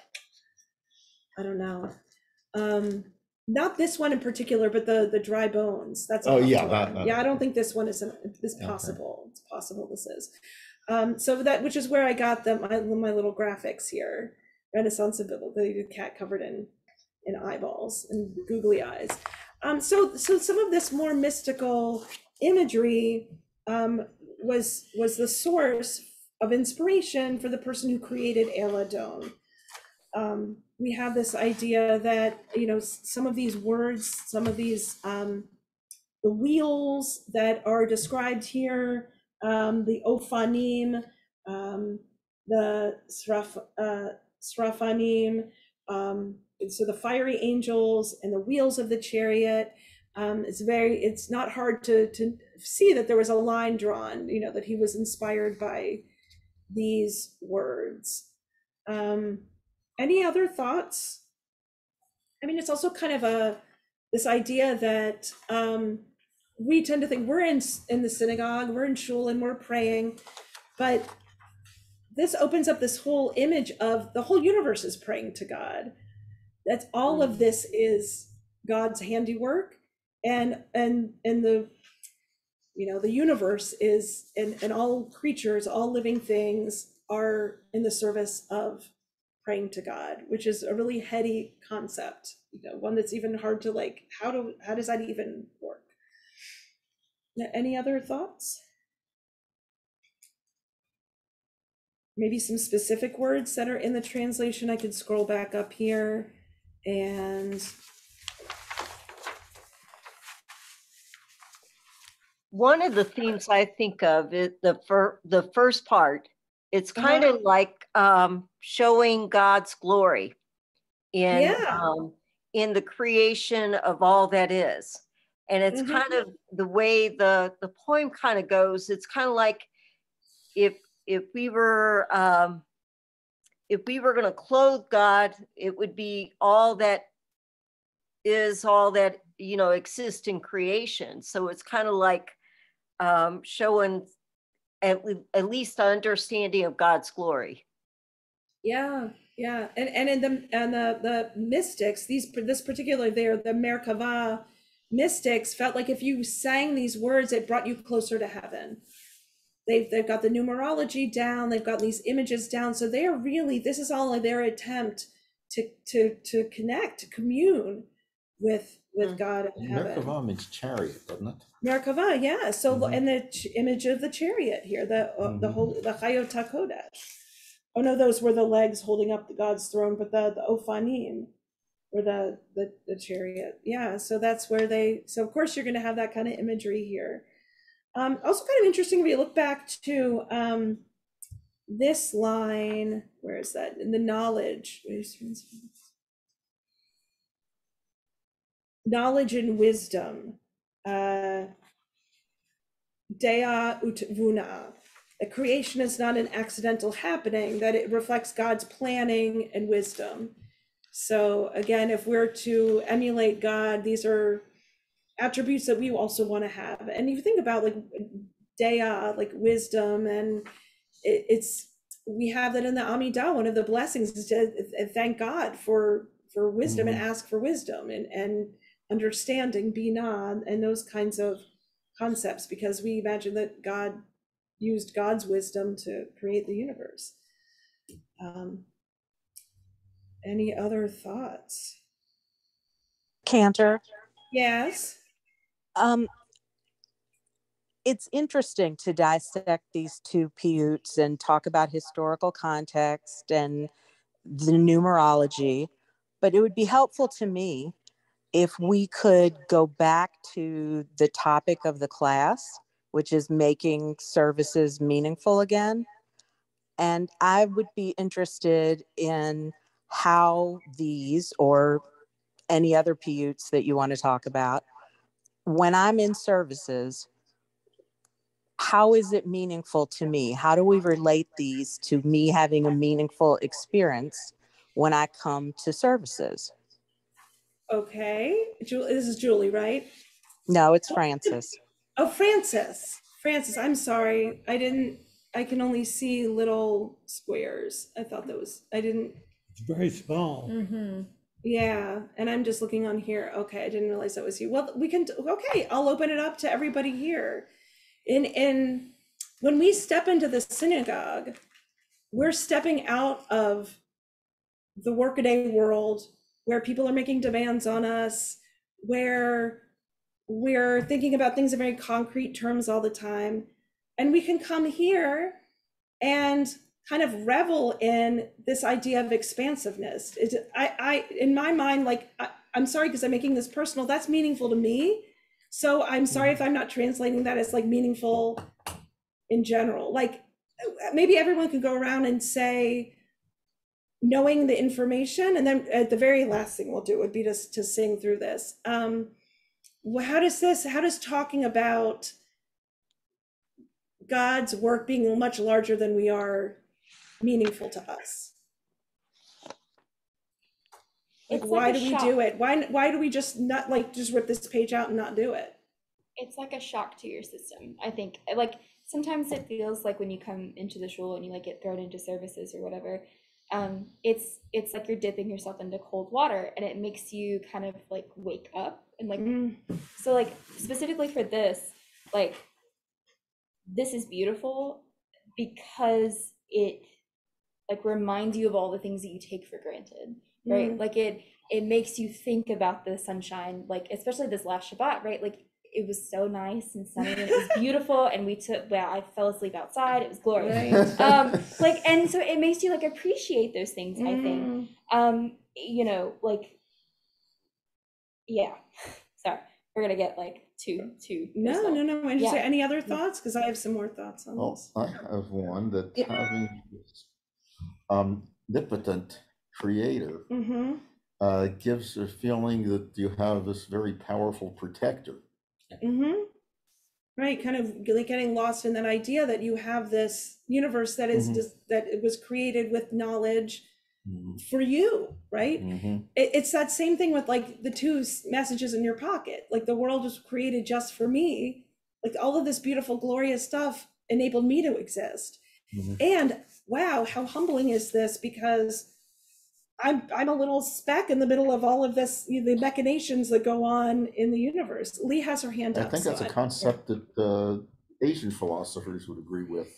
I don't know. Um, not this one in particular, but the the dry bones. That's a Oh, yeah, Haftorah. that- that- yeah. I don't think this one is an, this Okay. possible. It's possible this is. Um, so that which is where I got the my, my little graphics here. Renaissance ability, the cat covered in in eyeballs and googly eyes. Um, so so some of this more mystical imagery um, was was the source of inspiration for the person who created Eladon. Um, we have this idea that, you know, s- some of these words, some of these, um, the wheels that are described here, um, the Ophanim, um, the Sraf, uh, Sraphanim, um, and so the fiery angels and the wheels of the chariot. Um, it's very, it's not hard to, to see that there was a line drawn, you know, that he was inspired by these words. Um, any other thoughts? I mean, it's also kind of a, this idea that um, we tend to think we're in, in the synagogue, we're in shul and we're praying, but this opens up this whole image of the whole universe is praying to God. That's all of this is God's handiwork, and and and the you know the universe is, and and all creatures, all living things are in the service of praying to God, which is a really heady concept, you know, one that's even hard to like, how do how does that even work? Any other thoughts? Maybe some specific words that are in the translation. I could scroll back up here and one of the themes I think of is the fir- the first part. It's kind of uh-huh. like um, showing God's glory in Yeah. um, in the creation of all that is, and it's Mhm. kind of the way the the poem kind of goes. It's kind of like if if we were um, if we were going to clothe God, it would be all that is, all that you know exists in creation. So it's kind of like um, showing at, le- at least an understanding of God's glory. Yeah, yeah, and and in the and the the mystics, these this particular there, the Merkava mystics felt like if you sang these words, it brought you closer to heaven. They've they've got the numerology down, they've got these images down, so they are really, this is all their attempt to to to connect, to commune with with Mm. God in heaven. Merkava means chariot, doesn't it? Merkava, yeah. So Mhm. and the ch- image of the chariot here, the uh, the Mhm. whole the Chayot HaKodesh. Oh no, those were the legs holding up the God's throne, but the the Ophanim were the the the chariot. Yeah, so that's where they. So of course you're going to have that kind of imagery here. Um, also kind of interesting if you look back to um, this line. Where is that? In the knowledge. Knowledge and wisdom. Uh, Dea ut vuna. That creation is not an accidental happening, that it reflects God's planning and wisdom. So again, if we're to emulate God, these are attributes that we also want to have. And if you think about like Dea, like wisdom, and it, it's, we have that in the Amidah, one of the blessings is to thank God for, for wisdom Mhm. and ask for wisdom and, and understanding, Binah, and those kinds of concepts, because we imagine that God used God's wisdom to create the universe. Um, any other thoughts? Cantor. Yes. Um, it's interesting to dissect these two piyuts and talk about historical context and the numerology, but it would be helpful to me if we could go back to the topic of the class, which is making services meaningful again. And I would be interested in how these, or any other piyuts that you want to talk about, when I'm in services, how is it meaningful to me? How do we relate these to me having a meaningful experience when I come to services? Okay. Ju- This is Julie, right? No, it's Francis. Oh, Francis. Francis, I'm sorry. I didn't, I can only see little squares. I thought that was, I didn't, It's very small. Mm-hmm. yeah. And I'm just looking on here. Okay, I didn't realize that was you. Well, we can, okay, I'll open it up to everybody here. In, in, when we step into the synagogue, we're stepping out of the workaday world where people are making demands on us, where we're thinking about things in very concrete terms all the time. And we can come here and kind of revel in this idea of expansiveness. It, I, I, in my mind, like, I, I'm sorry, because I'm making this personal, that's meaningful to me. So I'm sorry if I'm not translating that as like meaningful in general. Like maybe everyone could go around and say, knowing the information, and then at the very last thing we'll do would be just to sing through this. Um, how does this, how does talking about God's work being much larger than we are meaningful to us? Like, It's why like a do we shock. do it? Why, why do we just not like just rip this page out and not do it? It's like a shock to your system. I think like sometimes it feels like when you come into the shul and you like get thrown into services or whatever, um, it's it's like you're dipping yourself into cold water, and it makes you kind of like wake up and like Mm. so like specifically for this, like this is beautiful because it like reminds you of all the things that you take for granted, right? Mm. Like it it makes you think about the sunshine, like especially this last Shabbat, right? Like it was so nice and sunny and it was beautiful, and we took well, I fell asleep outside, it was glorious. Right. Um like and so it makes you like appreciate those things, I think. Mm. Um, you know, like yeah. Sorry, we're gonna get like too too No, personal. no, no. And Yeah. Any other thoughts? Because I have some more thoughts on Well, this. I have one that Yeah. having this omnipotent creator Mm-hmm. uh, gives a feeling that you have this very powerful protector. Mm-hmm. Right, kind of like getting lost in that idea that you have this universe that is Mhm. just that it was created with knowledge Mhm. for you, right? Mhm. It, it's that same thing with like the two s- messages in your pocket. Like the world was created just for me. Like all of this beautiful, glorious stuff enabled me to exist. Mhm. And wow, how humbling is this? Because I'm I'm a little speck in the middle of all of this, you know, the machinations that go on in the universe. Lee has her hand I up. think so that's a I- concept that uh, Asian philosophers would agree with.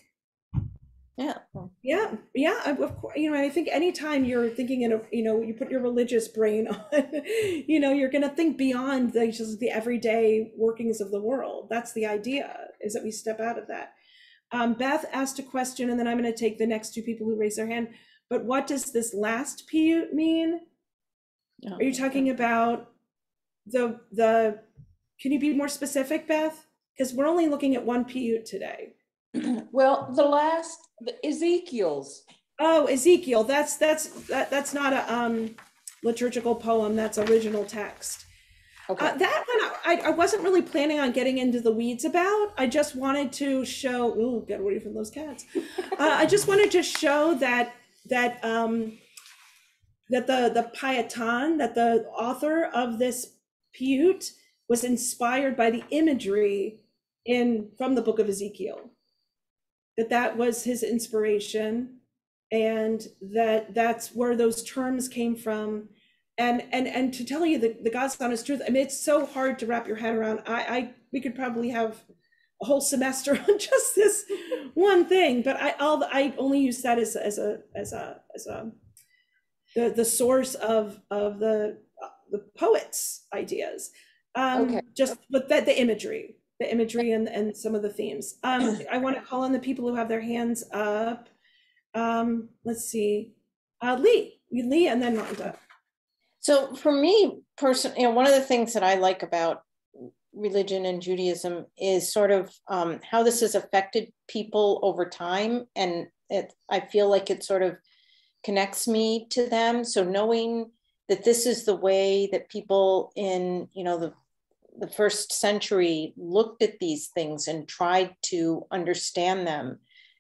Yeah. Yeah, yeah, I- of course, you know, and I think anytime you're thinking in a, you know, you put your religious brain on, you know, you're going to think beyond the just the everyday workings of the world. That's the idea, is that we step out of that. Um, Beth asked a question, and then I'm going to take the next two people who raised their hand. But what does this last piyut mean? Yeah. Are you talking about the the? Can you be more specific, Beth? Because we're only looking at one piyut today. Well, the last, the Ezekiel's. Oh, Ezekiel. That's that's that, that's not a um liturgical poem. That's original text. Okay. Uh, that one I, I wasn't really planning on getting into the weeds about. I just wanted to show. Ooh, get away from those cats. Uh, I just wanted to show that that um that the the Payatan, that the author of this piyut was inspired by the imagery in from the book of Ezekiel. That that was his inspiration, and that that's where those terms came from. And and and to tell you the, the God's honest truth, I mean, it's so hard to wrap your head around. I, I we could probably have a whole semester on just this one thing, but I I'll, I only use that as as a as a as a the the source of of the uh, the poet's ideas. Um, Okay. Just with that the imagery, the imagery and and some of the themes. Um, I want to call on the people who have their hands up. Um, let's see, uh, Lee, Lee, and then Rhonda. So for me, personally, you know, one of the things that I like about religion and Judaism is sort of um, how this has affected people over time. And it, I feel like it sort of connects me to them. So knowing that this is the way that people in, you know, the, the first century looked at these things and tried to understand them,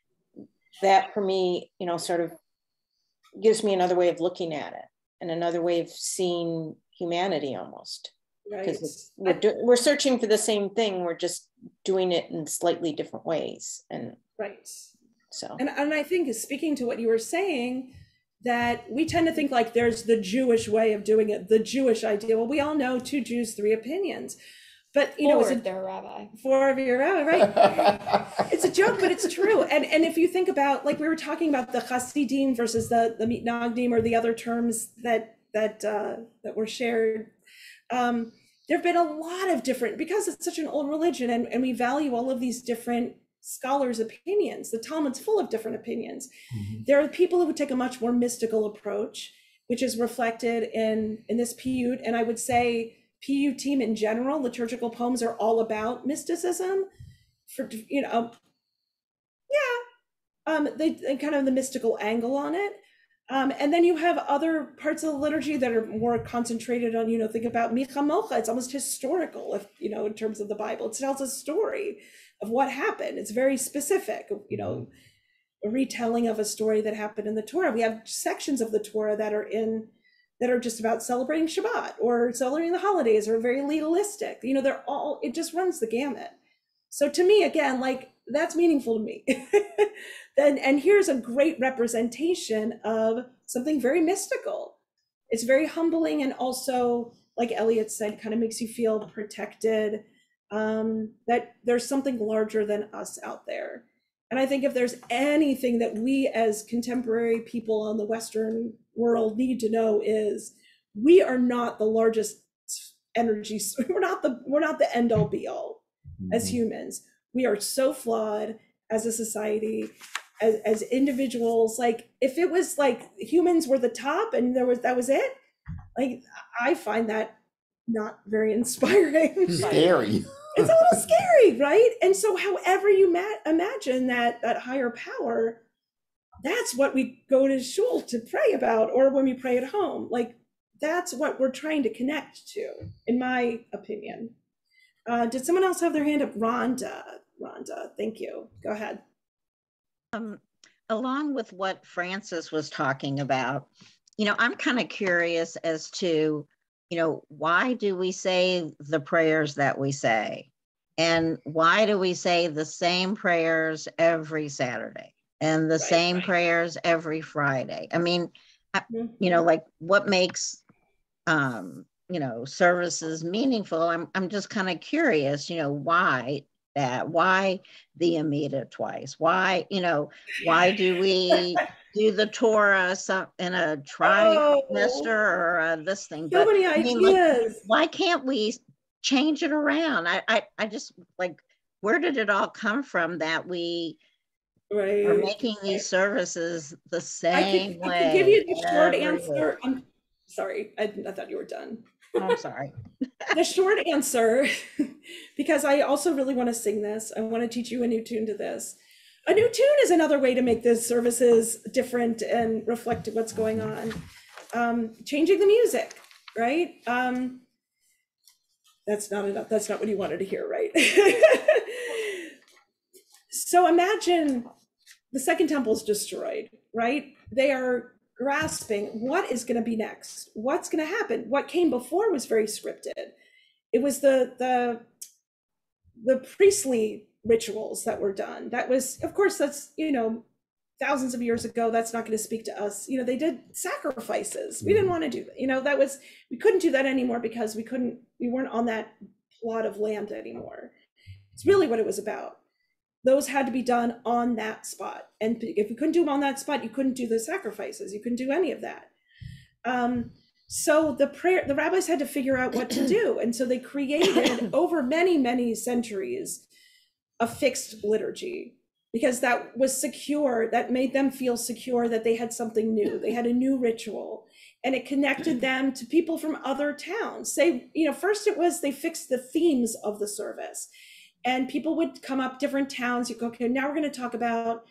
that for me, you know, sort of gives me another way of looking at it and another way of seeing humanity almost. Right. Because we're, do, we're searching for the same thing, we're just doing it in slightly different ways. And Right. so. And, and I think speaking to what you were saying, that we tend to think like there's the Jewish way of doing it, the Jewish idea. Well, we all know two Jews, three opinions. But you know, Four it's if they're a rabbi. four of your rabbi, right? It's a joke, but it's true. And and if you think about, like we were talking about the Hasidim versus the the Mitnagdim, or the other terms that that uh, that were shared, um, there have been a lot of different, because it's such an old religion, and, and we value all of these different scholars' opinions. The Talmud's full of different opinions. Mm-hmm. There are people who would take a much more mystical approach, which is reflected in in this piyut. And I would say piyutim in general, liturgical poems, are all about mysticism. For you know, yeah, um, they, they kind of the mystical angle on it. Um, and then you have other parts of the liturgy that are more concentrated on, you know, think about Mi Chamocha. It's almost historical, if you know, in terms of the Bible. It tells a story of what happened. It's very specific, you know, a retelling of a story that happened in the Torah. We have sections of the Torah that are in that are just about celebrating Shabbat or celebrating the holidays, or very legalistic. You know, they're all, it just runs the gamut. So to me, again, like that's meaningful to me. Then, and here's a great representation of something very mystical. It's very humbling, and also, like Elliot said, kind of makes you feel protected, um, that there's something larger than us out there. And I think if there's anything that we as contemporary people in the Western world need to know is we are not the largest energy. We're not the, we're not the end all be all as humans. We are so flawed as a society, as, as individuals. Like if it was like humans were the top and there was, that was it. Like I find that not very inspiring. Scary. It's a little scary, right? And so however you ma- imagine that that higher power, that's what we go to shul to pray about, or when we pray at home. Like that's what we're trying to connect to, in my opinion. Uh, did someone else have their hand up? Rhonda, Rhonda, thank you. Go ahead. Um, along with what Francis was talking about, you know, I'm kind of curious as to, you know, why do we say the prayers that we say? And why do we say the same prayers every Saturday and the Right, same right. prayers every Friday? I mean, I, you know, like what makes, um, you know, services meaningful? I'm, I'm just kind of curious, you know, why that? Why the Amida twice? Why, you know, why do we do the Torah some, in a trimester or uh, this thing? So But many I mean, like, ideas. why can't we change it around? I, I, I just like, where did it all come from that we Right. are making these services the I same could, I way? could give you the short every answer. week? I'm sorry, I, I thought you were done. I'm sorry. The short answer, because I also really want to sing this, I want to teach you a new tune to this. A new tune is another way to make the services different and reflect what's going on. Um, changing the music, right? Um, that's not enough. That's not what you wanted to hear, right? So imagine the Second Temple is destroyed, right? They are grasping what is going to be next, what's going to happen. What came before was very scripted. It was the the the priestly rituals that were done. That was, of course, that's, you know, thousands of years ago. That's not going to speak to us. You know, they did sacrifices. We didn't want to do that. You know, that was, we couldn't do that anymore because we couldn't, we weren't on that plot of land anymore. It's really what it was about. Those had to be done on that spot. And if you couldn't do them on that spot, you couldn't do the sacrifices. You couldn't do any of that. Um, so the prayer, the rabbis had to figure out what to do. And so they created over many, many centuries, a fixed liturgy, because that was secure, that made them feel secure that they had something new. They had a new ritual, and it connected them to people from other towns. Say, you know, first it was, they fixed the themes of the service. And people would come up, different towns. You go, okay, now we're going to talk about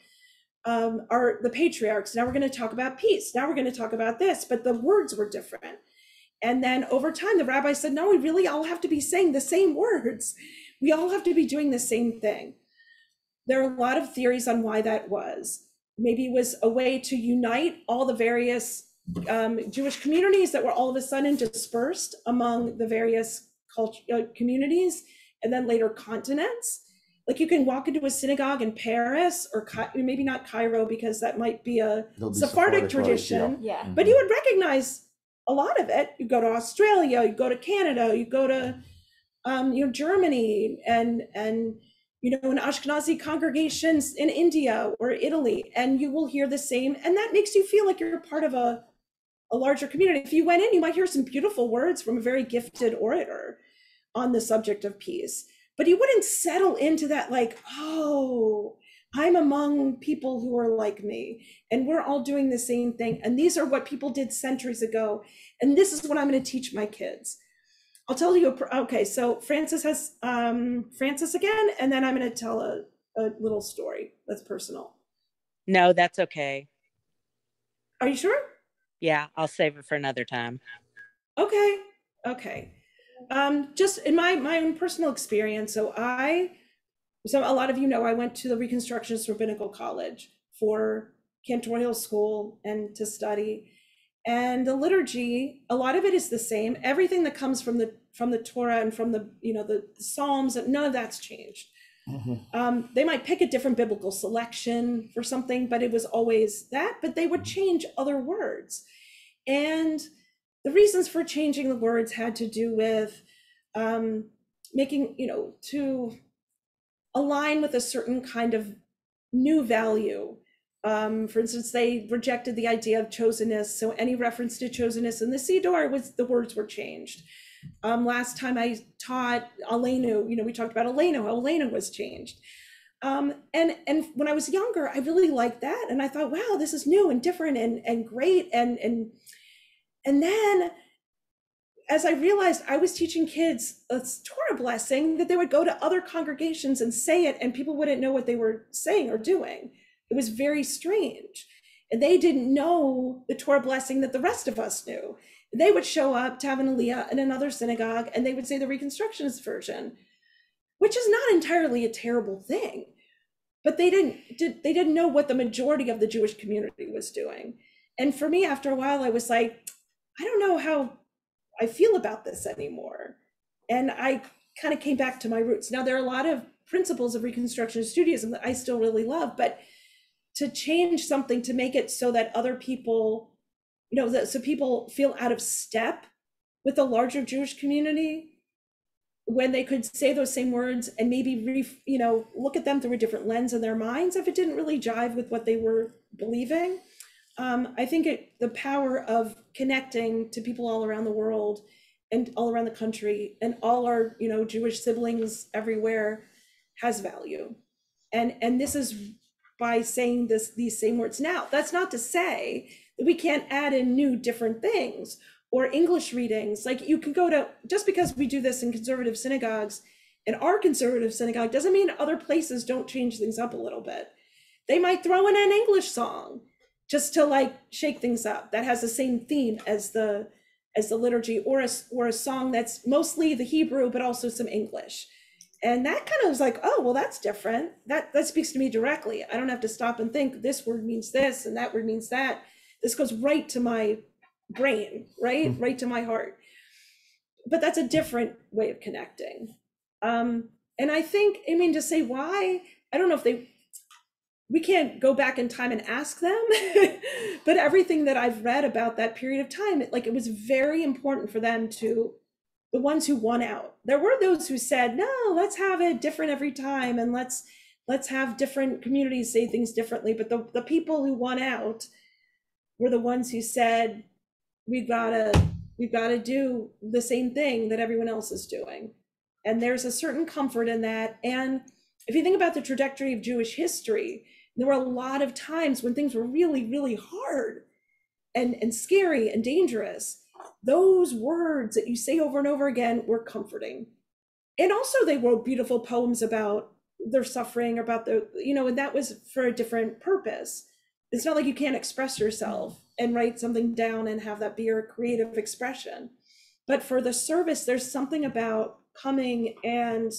um, our the patriarchs. Now we're going to talk about peace. Now we're going to talk about this. But the words were different. And then over time, the rabbi said, no, we really all have to be saying the same words. We all have to be doing the same thing. There are a lot of theories on why that was. Maybe it was a way to unite all the various um, Jewish communities that were all of a sudden dispersed among the various culture, uh, communities. And then later continents. Like you can walk into a synagogue in Paris, or maybe not Cairo, because that might be a It'll be Sephardic Sephardic, tradition, Yeah. but you would recognize a lot of it. You go to Australia, you go to Canada, you go to um, you know, Germany, and and you know, in Ashkenazi congregations in India or Italy, and you will hear the same, and that makes you feel like you're part of a, a larger community. If you went in, you might hear some beautiful words from a very gifted orator on the subject of peace, but you wouldn't settle into that like, oh, I'm among people who are like me, and we're all doing the same thing, and these are what people did centuries ago, and this is what I'm going to teach my kids. I'll tell you, a, okay, so Francis has, um, Francis again, and then I'm going to tell a, a little story that's personal. No, that's okay. Are you sure? Yeah, I'll save it for another time. Okay, okay. Um, just in my, my own personal experience, so I, so a lot of you know, I went to the Reconstructionist Rabbinical College for cantorial school and to study. And the liturgy, a lot of it is the same. Everything that comes from the from the Torah and from the, you know, the, the Psalms, none of that's changed. Um, they might pick a different biblical selection for something, but it was always that, but they would change other words. And the reasons for changing the words had to do with um, making, you know, to align with a certain kind of new value. Um, for instance, they rejected the idea of chosenness. So any reference to chosenness in the Siddur was, the words were changed. Um, last time I taught Aleinu, you know, we talked about Aleinu, how Aleinu was changed. Um, and, and when I was younger, I really liked that. And I thought, wow, this is new and different and, and great. And, and, and then as I realized I was teaching kids a Torah blessing, that they would go to other congregations and say it and people wouldn't know what they were saying or doing. It was very strange. And they didn't know the Torah blessing that the rest of us knew. They would show up to have an aliyah in another synagogue and they would say the Reconstructionist version, which is not entirely a terrible thing, but they didn't, did, they didn't know what the majority of the Jewish community was doing. And for me, after a while, I was like, I don't know how I feel about this anymore. And I kind of came back to my roots. Now, there are a lot of principles of Reconstructionist Judaism that I still really love, but to change something to make it so that other people, you know, that, so people feel out of step with the larger Jewish community, when they could say those same words and maybe, re, you know, look at them through a different lens in their minds if it didn't really jive with what they were believing. Um, I think it, the power of connecting to people all around the world and all around the country and all our, you know, Jewish siblings everywhere has value. And, and this is by saying this, these same words. Now, that's not to say that we can't add in new different things or English readings. Like you can go to, just because we do this in conservative synagogues, in our conservative synagogue doesn't mean other places don't change things up a little bit. They might throw in an English song just to like shake things up that has the same theme as the as the liturgy, or a, or a song that's mostly the Hebrew, but also some English. And that kind of was like, oh, well, that's different. That, that speaks to me directly. I don't have to stop and think this word means this and that word means that. This goes right to my brain, right? Right to my heart. But that's a different way of connecting. Um, and I think, I mean, to say why, I don't know if they, we can't go back in time and ask them, but everything that I've read about that period of time, it, like it was very important for them to, the ones who won out. There were those who said, no, let's have it different every time. And let's, let's have different communities say things differently. But the, the people who won out were the ones who said, we've gotta, we've gotta do the same thing that everyone else is doing. And there's a certain comfort in that. And if you think about the trajectory of Jewish history, there were a lot of times when things were really, really hard and, and scary and dangerous. Those words that you say over and over again were comforting. And also they wrote beautiful poems about their suffering, about the, you know, and that was for a different purpose. It's not like you can't express yourself and write something down and have that be your creative expression. But for the service, there's something about coming and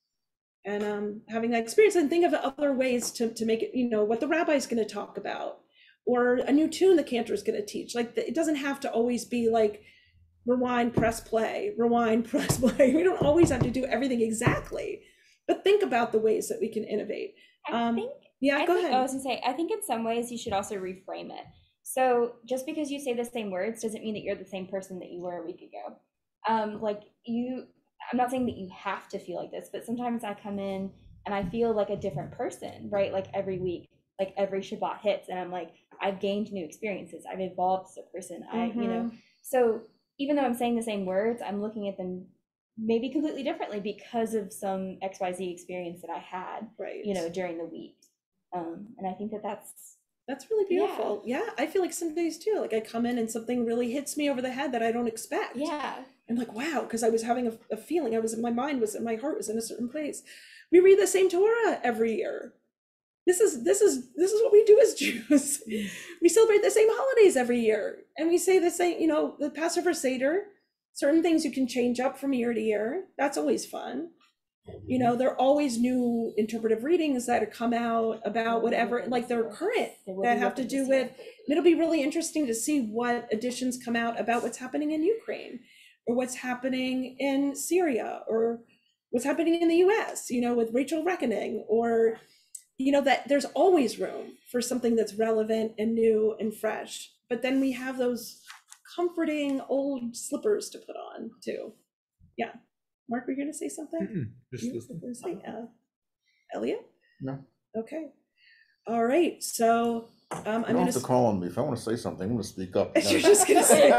and um, having that experience and think of other ways to, to make it, you know, what the rabbi's going to talk about, or a new tune the cantor is going to teach. Like it doesn't have to always be like rewind, press play, rewind, press play. We don't always have to do everything exactly, but think about the ways that we can innovate. I Um, think, yeah, I go think, ahead. I was gonna say, I think in some ways you should also reframe it. So just because you say the same words doesn't mean that you're the same person that you were a week ago. Um, like you, I'm not saying that you have to feel like this, but sometimes I come in and I feel like a different person, right? Like every week, like every Shabbat hits and I'm like, I've gained new experiences. I've evolved as a person. I, you know, so even though I'm saying the same words, I'm looking at them maybe completely differently because of some X Y Z experience that I had, right, you know, during the week. Um, and I think that that's, That's really beautiful. Yeah. yeah, I feel like some days too, like I come in and something really hits me over the head that I don't expect. Yeah. I'm like, wow, because I was having a, a feeling, I was, my mind was, my heart was in a certain place. We read the same Torah every year. This is, this is, this is what we do as Jews. We celebrate the same holidays every year. And we say the same, you know, the Passover Seder, certain things you can change up from year to year. That's always fun. You know, there are always new interpretive readings that come out about whatever, like they're current, that have to do with, it'll be really interesting to see what additions come out about what's happening in Ukraine or what's happening in Syria or, what's happening in the U S, you know, with Rachel Reckoning, or, you know, that there's always room for something that's relevant and new and fresh. But then we have those comforting old slippers to put on too. Yeah. Mark, were you going to say something? Mm-mm, just You listening. were saying, uh, Elliot? No. Okay. All right. So um, You I'm don't going have to call on me. If I want to say something, I'm going to speak up. You're just going to say,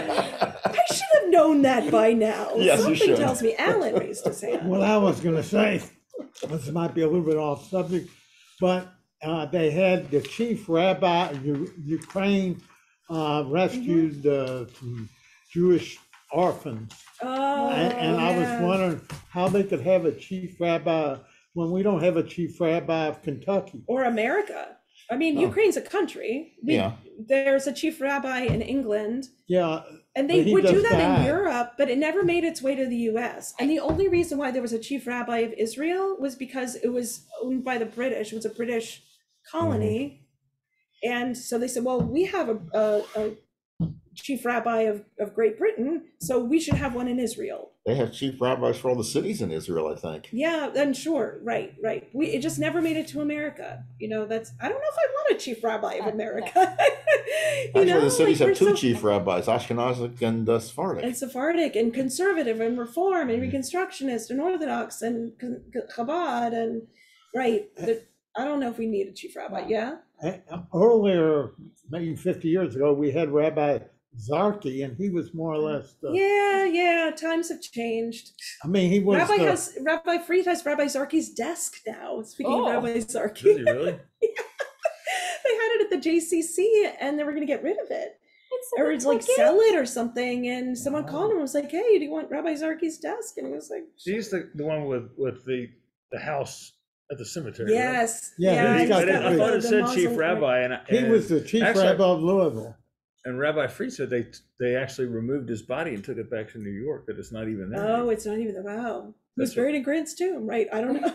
I should have known that by now. Yes, you Something should. tells me Alan raised his hand. What I was gonna say, this might be a little bit off subject, but uh, they had the chief rabbi of U- Ukraine uh, rescued uh, some Jewish orphans. Oh, And, and I yeah. was wondering how they could have a chief rabbi when we don't have a chief rabbi of Kentucky. Or America. I mean, Oh. Ukraine's a country. We, Yeah. There's a chief rabbi in England. Yeah. And they but he would do just that in died. Europe, but it never made its way to the U S. And the only reason why there was a chief rabbi of Israel was because it was owned by the British. It was a British colony. And so they said, well, we have a, a, a chief rabbi of, of Great Britain, so we should have one in Israel. They have chief rabbis for all the cities in Israel, I think. Yeah, then sure, right, right. We it just never made it to America. You know, that's I don't know if I want a chief rabbi of America. you Actually, know, the cities like, have we're two so- chief rabbis, Ashkenazic and uh, Sephardic. and Sephardic and conservative and reform and reconstructionist and Orthodox and Ch- Ch- Chabad and right. The, I don't know if we need a chief rabbi. Yeah. Uh, Earlier, maybe fifty years ago, we had Rabbi Zarki, and he was more or less the, Yeah, yeah. Times have changed. I mean, he was Rabbi the, has Rabbi Fried has Rabbi Zarki's desk now. Speaking Oh. of Rabbi Zarki, Does he really? they had it at the J C C and they were going to get rid of it. a Or it's like ticket. sell it or something. And someone called him and was like, hey, do you want Rabbi Zarki's desk? And he was like, She's the, the one with, with the, the house at the cemetery. right? yes. Yeah, yeah, he's got I, he's the didn't- I big- thought it the said muzzle, chief right. rabbi, and I- he and was the chief actually, rabbi of Louisville. And Rabbi Fried said they they actually removed his body and took it back to New York. That it's not even there. Oh, it's not even the wow. He was That's buried in Grant's tomb, right? I don't know.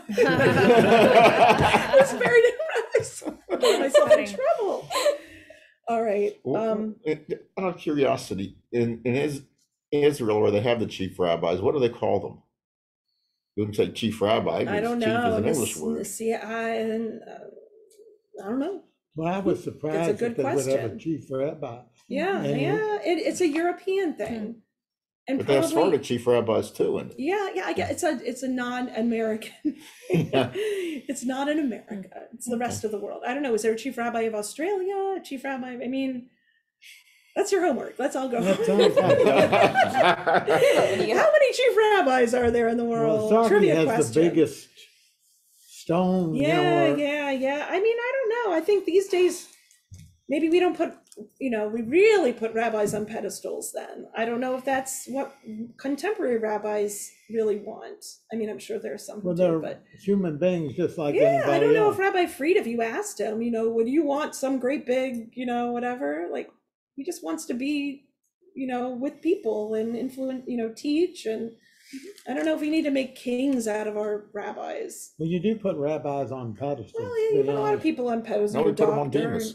He was buried in Grant's. I got myself in trouble. All right. Well, Um, it- out of curiosity, in, in Is- Israel, where they have the chief rabbis, what do they call them? You wouldn't say chief rabbi. I because don't chief know. is an This- English word. See, I, and, uh, I don't know. Well, I was surprised good that they would have a question. chief rabbi. Yeah, And- yeah. It, it's a European thing. And But they have probably, Sephardic chief rabbis too. And yeah, yeah, I get it's a it's a non-American. Yeah. It's not in America. It's the rest of the world. I don't know. Is there a chief rabbi of Australia? A chief rabbi? I mean, that's your homework. Let's all go. That sounds like- How many chief rabbis are there in the Well, world? Zarki Trivia has question. the biggest stone, you know, Yeah, or- yeah, yeah. I mean, I don't know. I think these days, maybe we don't put, you know, we really put rabbis on pedestals then. I don't know if that's what contemporary rabbis really want. I mean, I'm sure there are some who well, do, they're but human beings just like yeah, anybody I don't know else. if Rabbi Fried, if you asked him, you know, would you want some great big, you know, whatever? Like, he just wants to be, you know, with people and influence, you know, teach. And I don't know if we need to make kings out of our rabbis. Well, you do put rabbis on pedestals. Well, yeah, you you put a lot know. of people on pedestals. no, we put them on doctor Demas. and-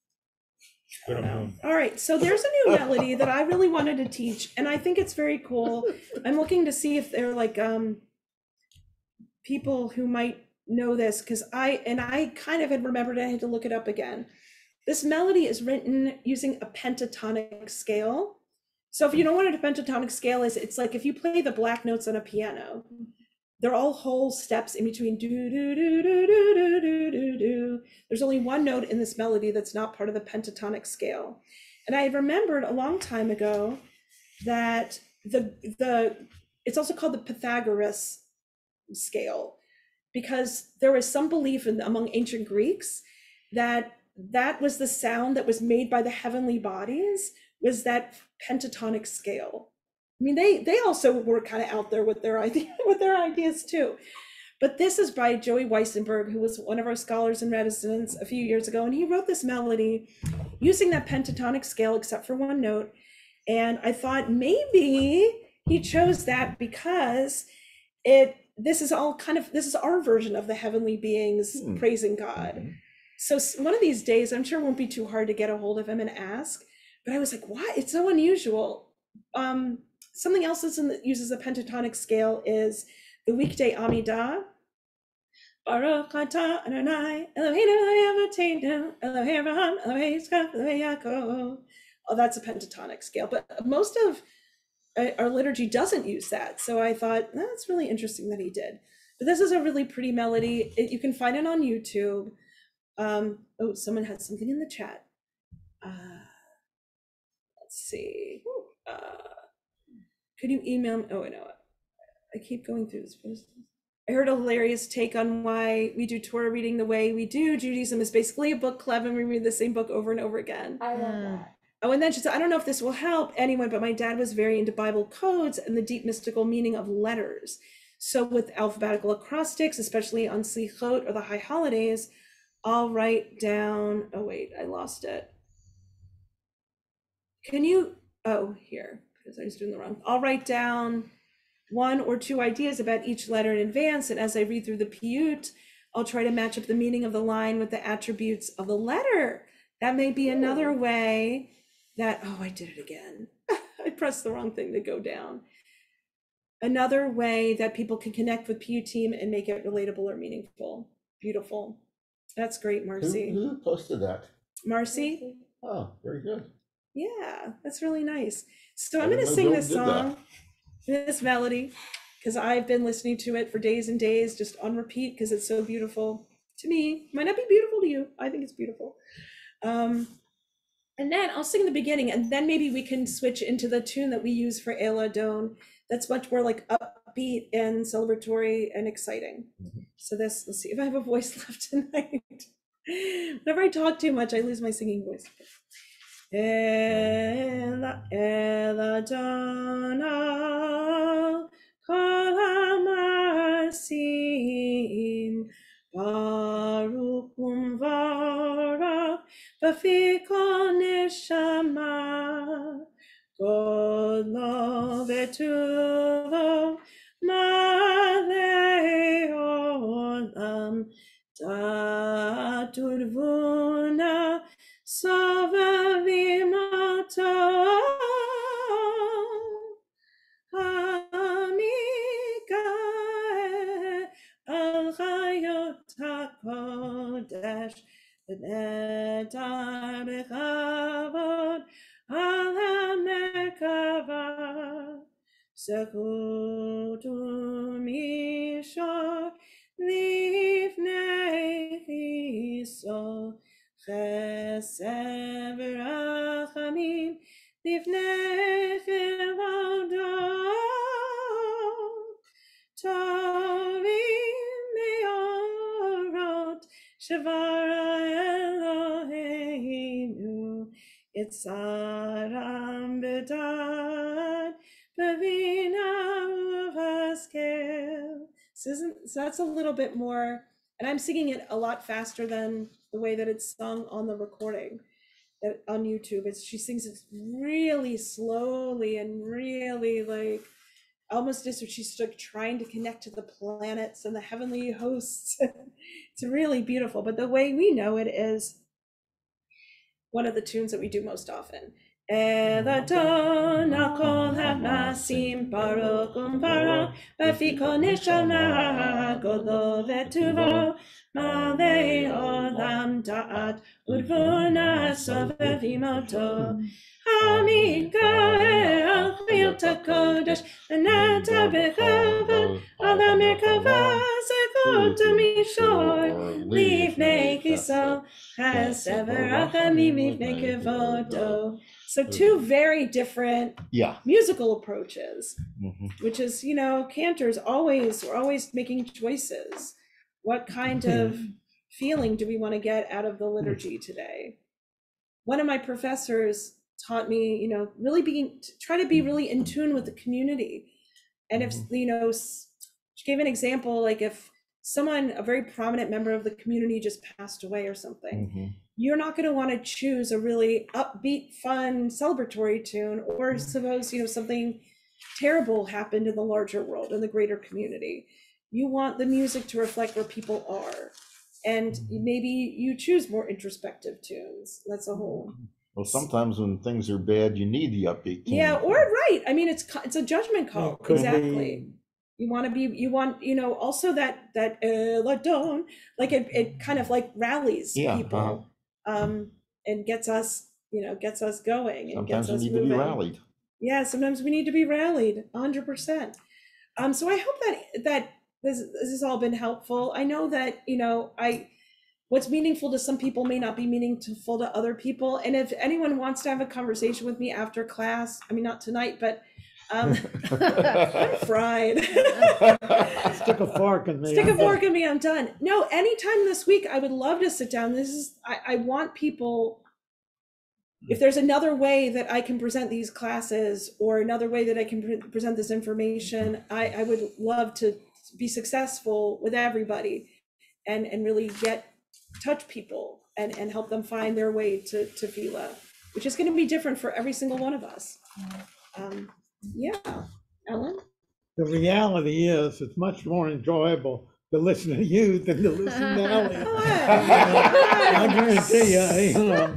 All right, so there's a new melody that I really wanted to teach, and I think it's very cool. I'm looking to see if they're like um people who might know this, because I and I kind of had remembered I had to look it up again. This melody is written using a pentatonic scale. So if you don't know what a pentatonic scale is, it's like if you play the black notes on a piano, they're all whole steps in between do do do do do do do do do. There's only one note in this melody that's not part of the pentatonic scale. And I had remembered a long time ago that the the it's also called the Pythagoras scale, because there was some belief in among ancient Greeks that that was the sound that was made by the heavenly bodies, was that pentatonic scale. I mean, they they also were kind of out there with their idea with their ideas too. But this is by Joey Weissenberg, who was one of our scholars in residence a few years ago, and he wrote this melody using that pentatonic scale, except for one note. And I thought maybe he chose that because it this is all kind of this is our version of the heavenly beings Hmm. praising God. So s- one of these days, I'm sure it won't be too hard to get a hold of him and ask. But I was like, what? It's so unusual. Um, something else that's in that uses a pentatonic scale is the weekday Amidah. Baruch atah Adonai Eloheinu Eloheinu Elohei Avraham Elohei Yitzchak Elohei Yaakov. Oh, that's a pentatonic scale, but most of our liturgy doesn't use that. So I thought that's really interesting that he did. But this is a really pretty melody. It, you can find it on YouTube. Um, oh, someone had something in the chat. Uh, let's see. Uh, could you email me? Oh, I know. I keep going through this. I heard a hilarious take on why we do Torah reading the way we do. Judaism is basically a book club and we read the same book over and over again. I love that. Oh, and then she said, I don't know if this will help anyone, but my dad was very into Bible codes and the deep mystical meaning of letters. So with alphabetical acrostics, especially on Slichot or the high holidays, I'll write down, oh wait, I lost it. Can you, oh, here, because I was doing the wrong. I'll write down one or two ideas about each letter in advance. And as I read through the piyut, I'll try to match up the meaning of the line with the attributes of the letter. That may be another way that, oh, I did it again. I pressed the wrong thing to go down. Another way that people can connect with piyutim and make it relatable or meaningful. Beautiful. That's great, Marcy. Who, who posted that? Marcy? Oh, very good. Yeah, that's really nice. So I I'm going to didn't know sing Bill this did that. song, this melody, because I've been listening to it for days and days, just on repeat, because it's so beautiful to me. Might not be beautiful to you. I think it's beautiful. Um, and then I'll sing the beginning, and then maybe we can switch into the tune that we use for El Adon. That's much more like upbeat and celebratory and exciting. Mm-hmm. So this, let's see if I have a voice left tonight. Whenever I talk too much, I lose my singing voice. El, El Adonai, Kol HaMasim, Baruch Umvarach, B'fi Kol Neshama, Godlo V'tuvo, Malei Olam, Daturvuna, Sovavim Oto, HaMikael, Al Chayot HaKodesh, V'netar B'chavod, Al HaMerkava, Sekutu Mishor, Lifnei Chiso, Chesed v'rachamim lifnei chevodo, tovim me'orot shevara Eloheinu, itzaram b'dad b'vina uv'haskel. So isn't so that's a little bit more, and I'm singing it a lot faster than the way that it's sung on the recording that on YouTube. It's she sings it really slowly and really like almost as if she's like trying to connect to the planets and the heavenly hosts. It's really beautiful. But the way we know it is one of the tunes that we do most often. El Adon Kol HaMasim, Baruch Umvarach, B'fi Kol Neshama, Godlo V'tuvo, Malei Olam Da'at, Udvuna Sovavim Oto, HaMikael, Al Chayot HaKodesh, V'netar B'chavod, Al HaMerkava, Sekutu Mishor, Lifnei Chiso, Chesed v'rachamim lifnei kevodo. So two very different Yeah. musical approaches, Mhm. which is, you know, cantors always, we're always making choices. What kind of feeling do we want to get out of the liturgy today? One of my professors taught me, you know, really being, try to be really in tune with the community. And if, you know, s- she gave an example, like if someone, a very prominent member of the community just passed away or something, Mhm. you're not going to want to choose a really upbeat, fun, celebratory tune, or suppose, you know, something terrible happened in the larger world, in the greater community. You want the music to reflect where people are. And maybe you choose more introspective tunes. That's a whole. Well, sometimes when things are bad, you need the upbeat tune. Yeah, or right. I mean, it's co- it's a judgment Well, call. could Exactly. be You want to be, you want, you know, also that, that, uh, Ladon, like it, it kind of like rallies Yeah, people, um, and gets us, you know, gets us going and Sometimes gets you us need to be moving. rallied. Yeah, sometimes we need to be rallied, one hundred percent. Um, so I hope that, that this, this has all been helpful. I know that, you know, I, what's meaningful to some people may not be meaningful to other people. And if anyone wants to have a conversation with me after class, I mean, not tonight, but um, I'm fried. Stick a fork in me. Stick a I'm fork done. in me, I'm done. No, anytime this week, I would love to sit down. This is, I, I want people, if there's another way that I can present these classes or another way that I can pre- present this information, I, I would love to be successful with everybody and, and really get, touch people and, and help them find their way to, to Fila, which is going to be different for every single one of us. Um, yeah, Ellen? The reality is, it's much more enjoyable to listen to you than to listen to Elliot. I guarantee you, you know,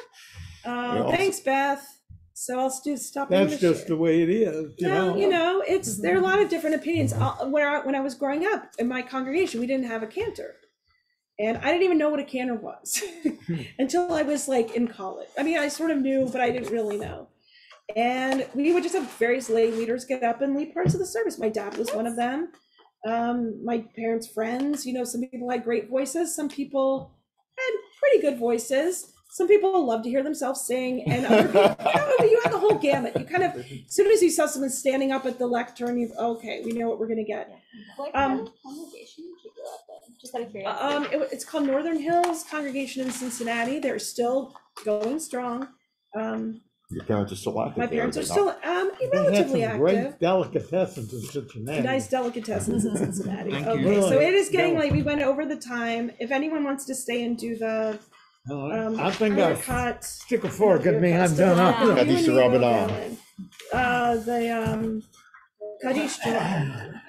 Uh, thanks, Beth. So I'll st- stop. being that's the just shit. the way it is, you No, know? you know, it's, there are a lot of different opinions. Uh, Where, I- when I was growing up in my congregation, we didn't have a cantor. And I didn't even know what a cantor was until I was like in college. I mean, I sort of knew, but I didn't really know. And we would just have various lay leaders get up and lead parts of the service. My dad was one of them. Um, my parents' friends, you know, some people had great voices. Some people had pretty good voices. Some people love to hear themselves sing, and other people, you know, you had the whole gamut. You kind of, as soon as you saw someone standing up at the lectern, you, okay, we know what we're gonna get. What Um, kind of congregation did you grow up in? Just out of curiosity. Um, it- it's called Northern Hills Congregation in Cincinnati. They're still going strong. Um, Your parents are still active. my there, parents are they still not? um, They had relatively some active. great delicatessens in Cincinnati. Nice delicatessens in Cincinnati. Thank you. Okay, so Really, it is getting yeah. late. We went over the time. If anyone wants to stay and do the um, I think I cut, stick a fork in me, I'm done. you That and needs to me rub it both, on. Ellen. Uh, the um, Kaddish Drum.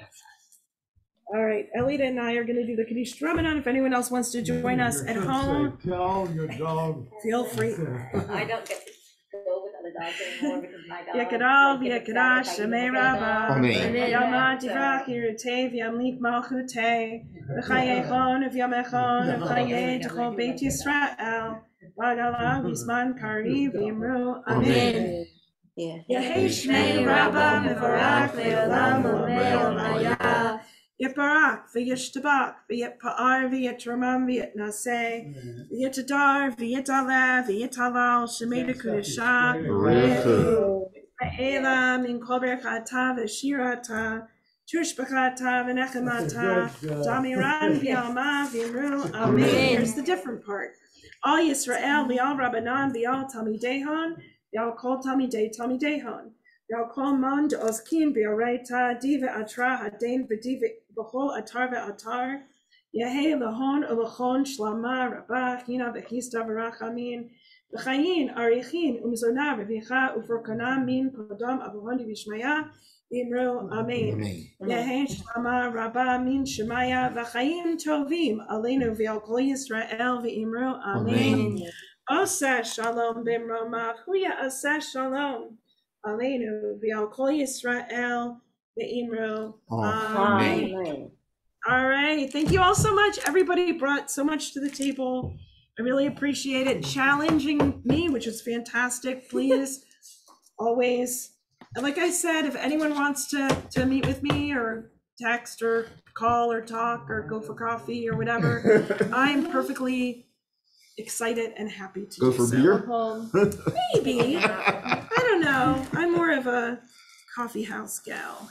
All right, Elita and I are going to do the Kaddish Ramadan. If anyone else wants to join us at home, Tell your dog. feel free. I don't get to go with other dogs anymore because my dog. Yekadal, like, gets upset Yekadash, if I use Shemei the dog. Rabba, Amen. Yama Tivach, Yerutei, V'yamlik Malchutei, V'chayechon, V'yamechon, V'chayei, T'chol Beit Yisrael, V'agala, V'zman Kari, V'yimru, Amen. Yeah. Yehei Shmei Rabba, Mevorach, Le'olam, U'mei Olayah, Yiparak, V'yishtabak, V'yitpa'ar, V'yitramam, V'yitnaseh, V'yitadar, V'yitaleh, V'yitalal, Shemei Dekudishah, Ruth. Elam in kol berachata v'shirata, tushbachata v'nechemata, damiran v'yalma v'imru, amen. Here's the different part. All Yisrael, v'al Rabbanan, v'al Talmidehon, v'al kol Talmidei Talmidehon, v'al kol mon de'oskin b'oreita, di v'atra hadain v'di v'chol atar v'atar, yehei lehon ulechon shlama rabah, hina v'chista v'rachamin, V'chayin arichin umzona v'vicha ufrokana min kodam avuhon v'shmaya v'imru amen. Yehei shlama rabba min shemaya v'chayin tovim aleinu v'al kol Yisrael v'imru amen. Oseh shalom b'mromav huya oseh shalom aleinu v'al kol Yisrael v'imru amen. Amen. All right, thank you all so much. Everybody brought so much to the table. I really appreciate it. Challenging me, which is fantastic. Please, always. And like I said, if anyone wants to, to meet with me or text or call or talk or go for coffee or whatever, I'm perfectly excited and happy to Go do for so. beer? Maybe. I don't know. I'm more of a coffee house gal.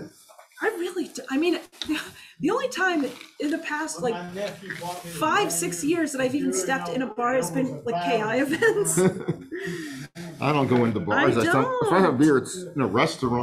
I really, do. I mean, the, the only time in the past like five, six years that I've even stepped in a bar has been like K I events. I don't go into bars. I, don't. If I have beer, it's in a restaurant.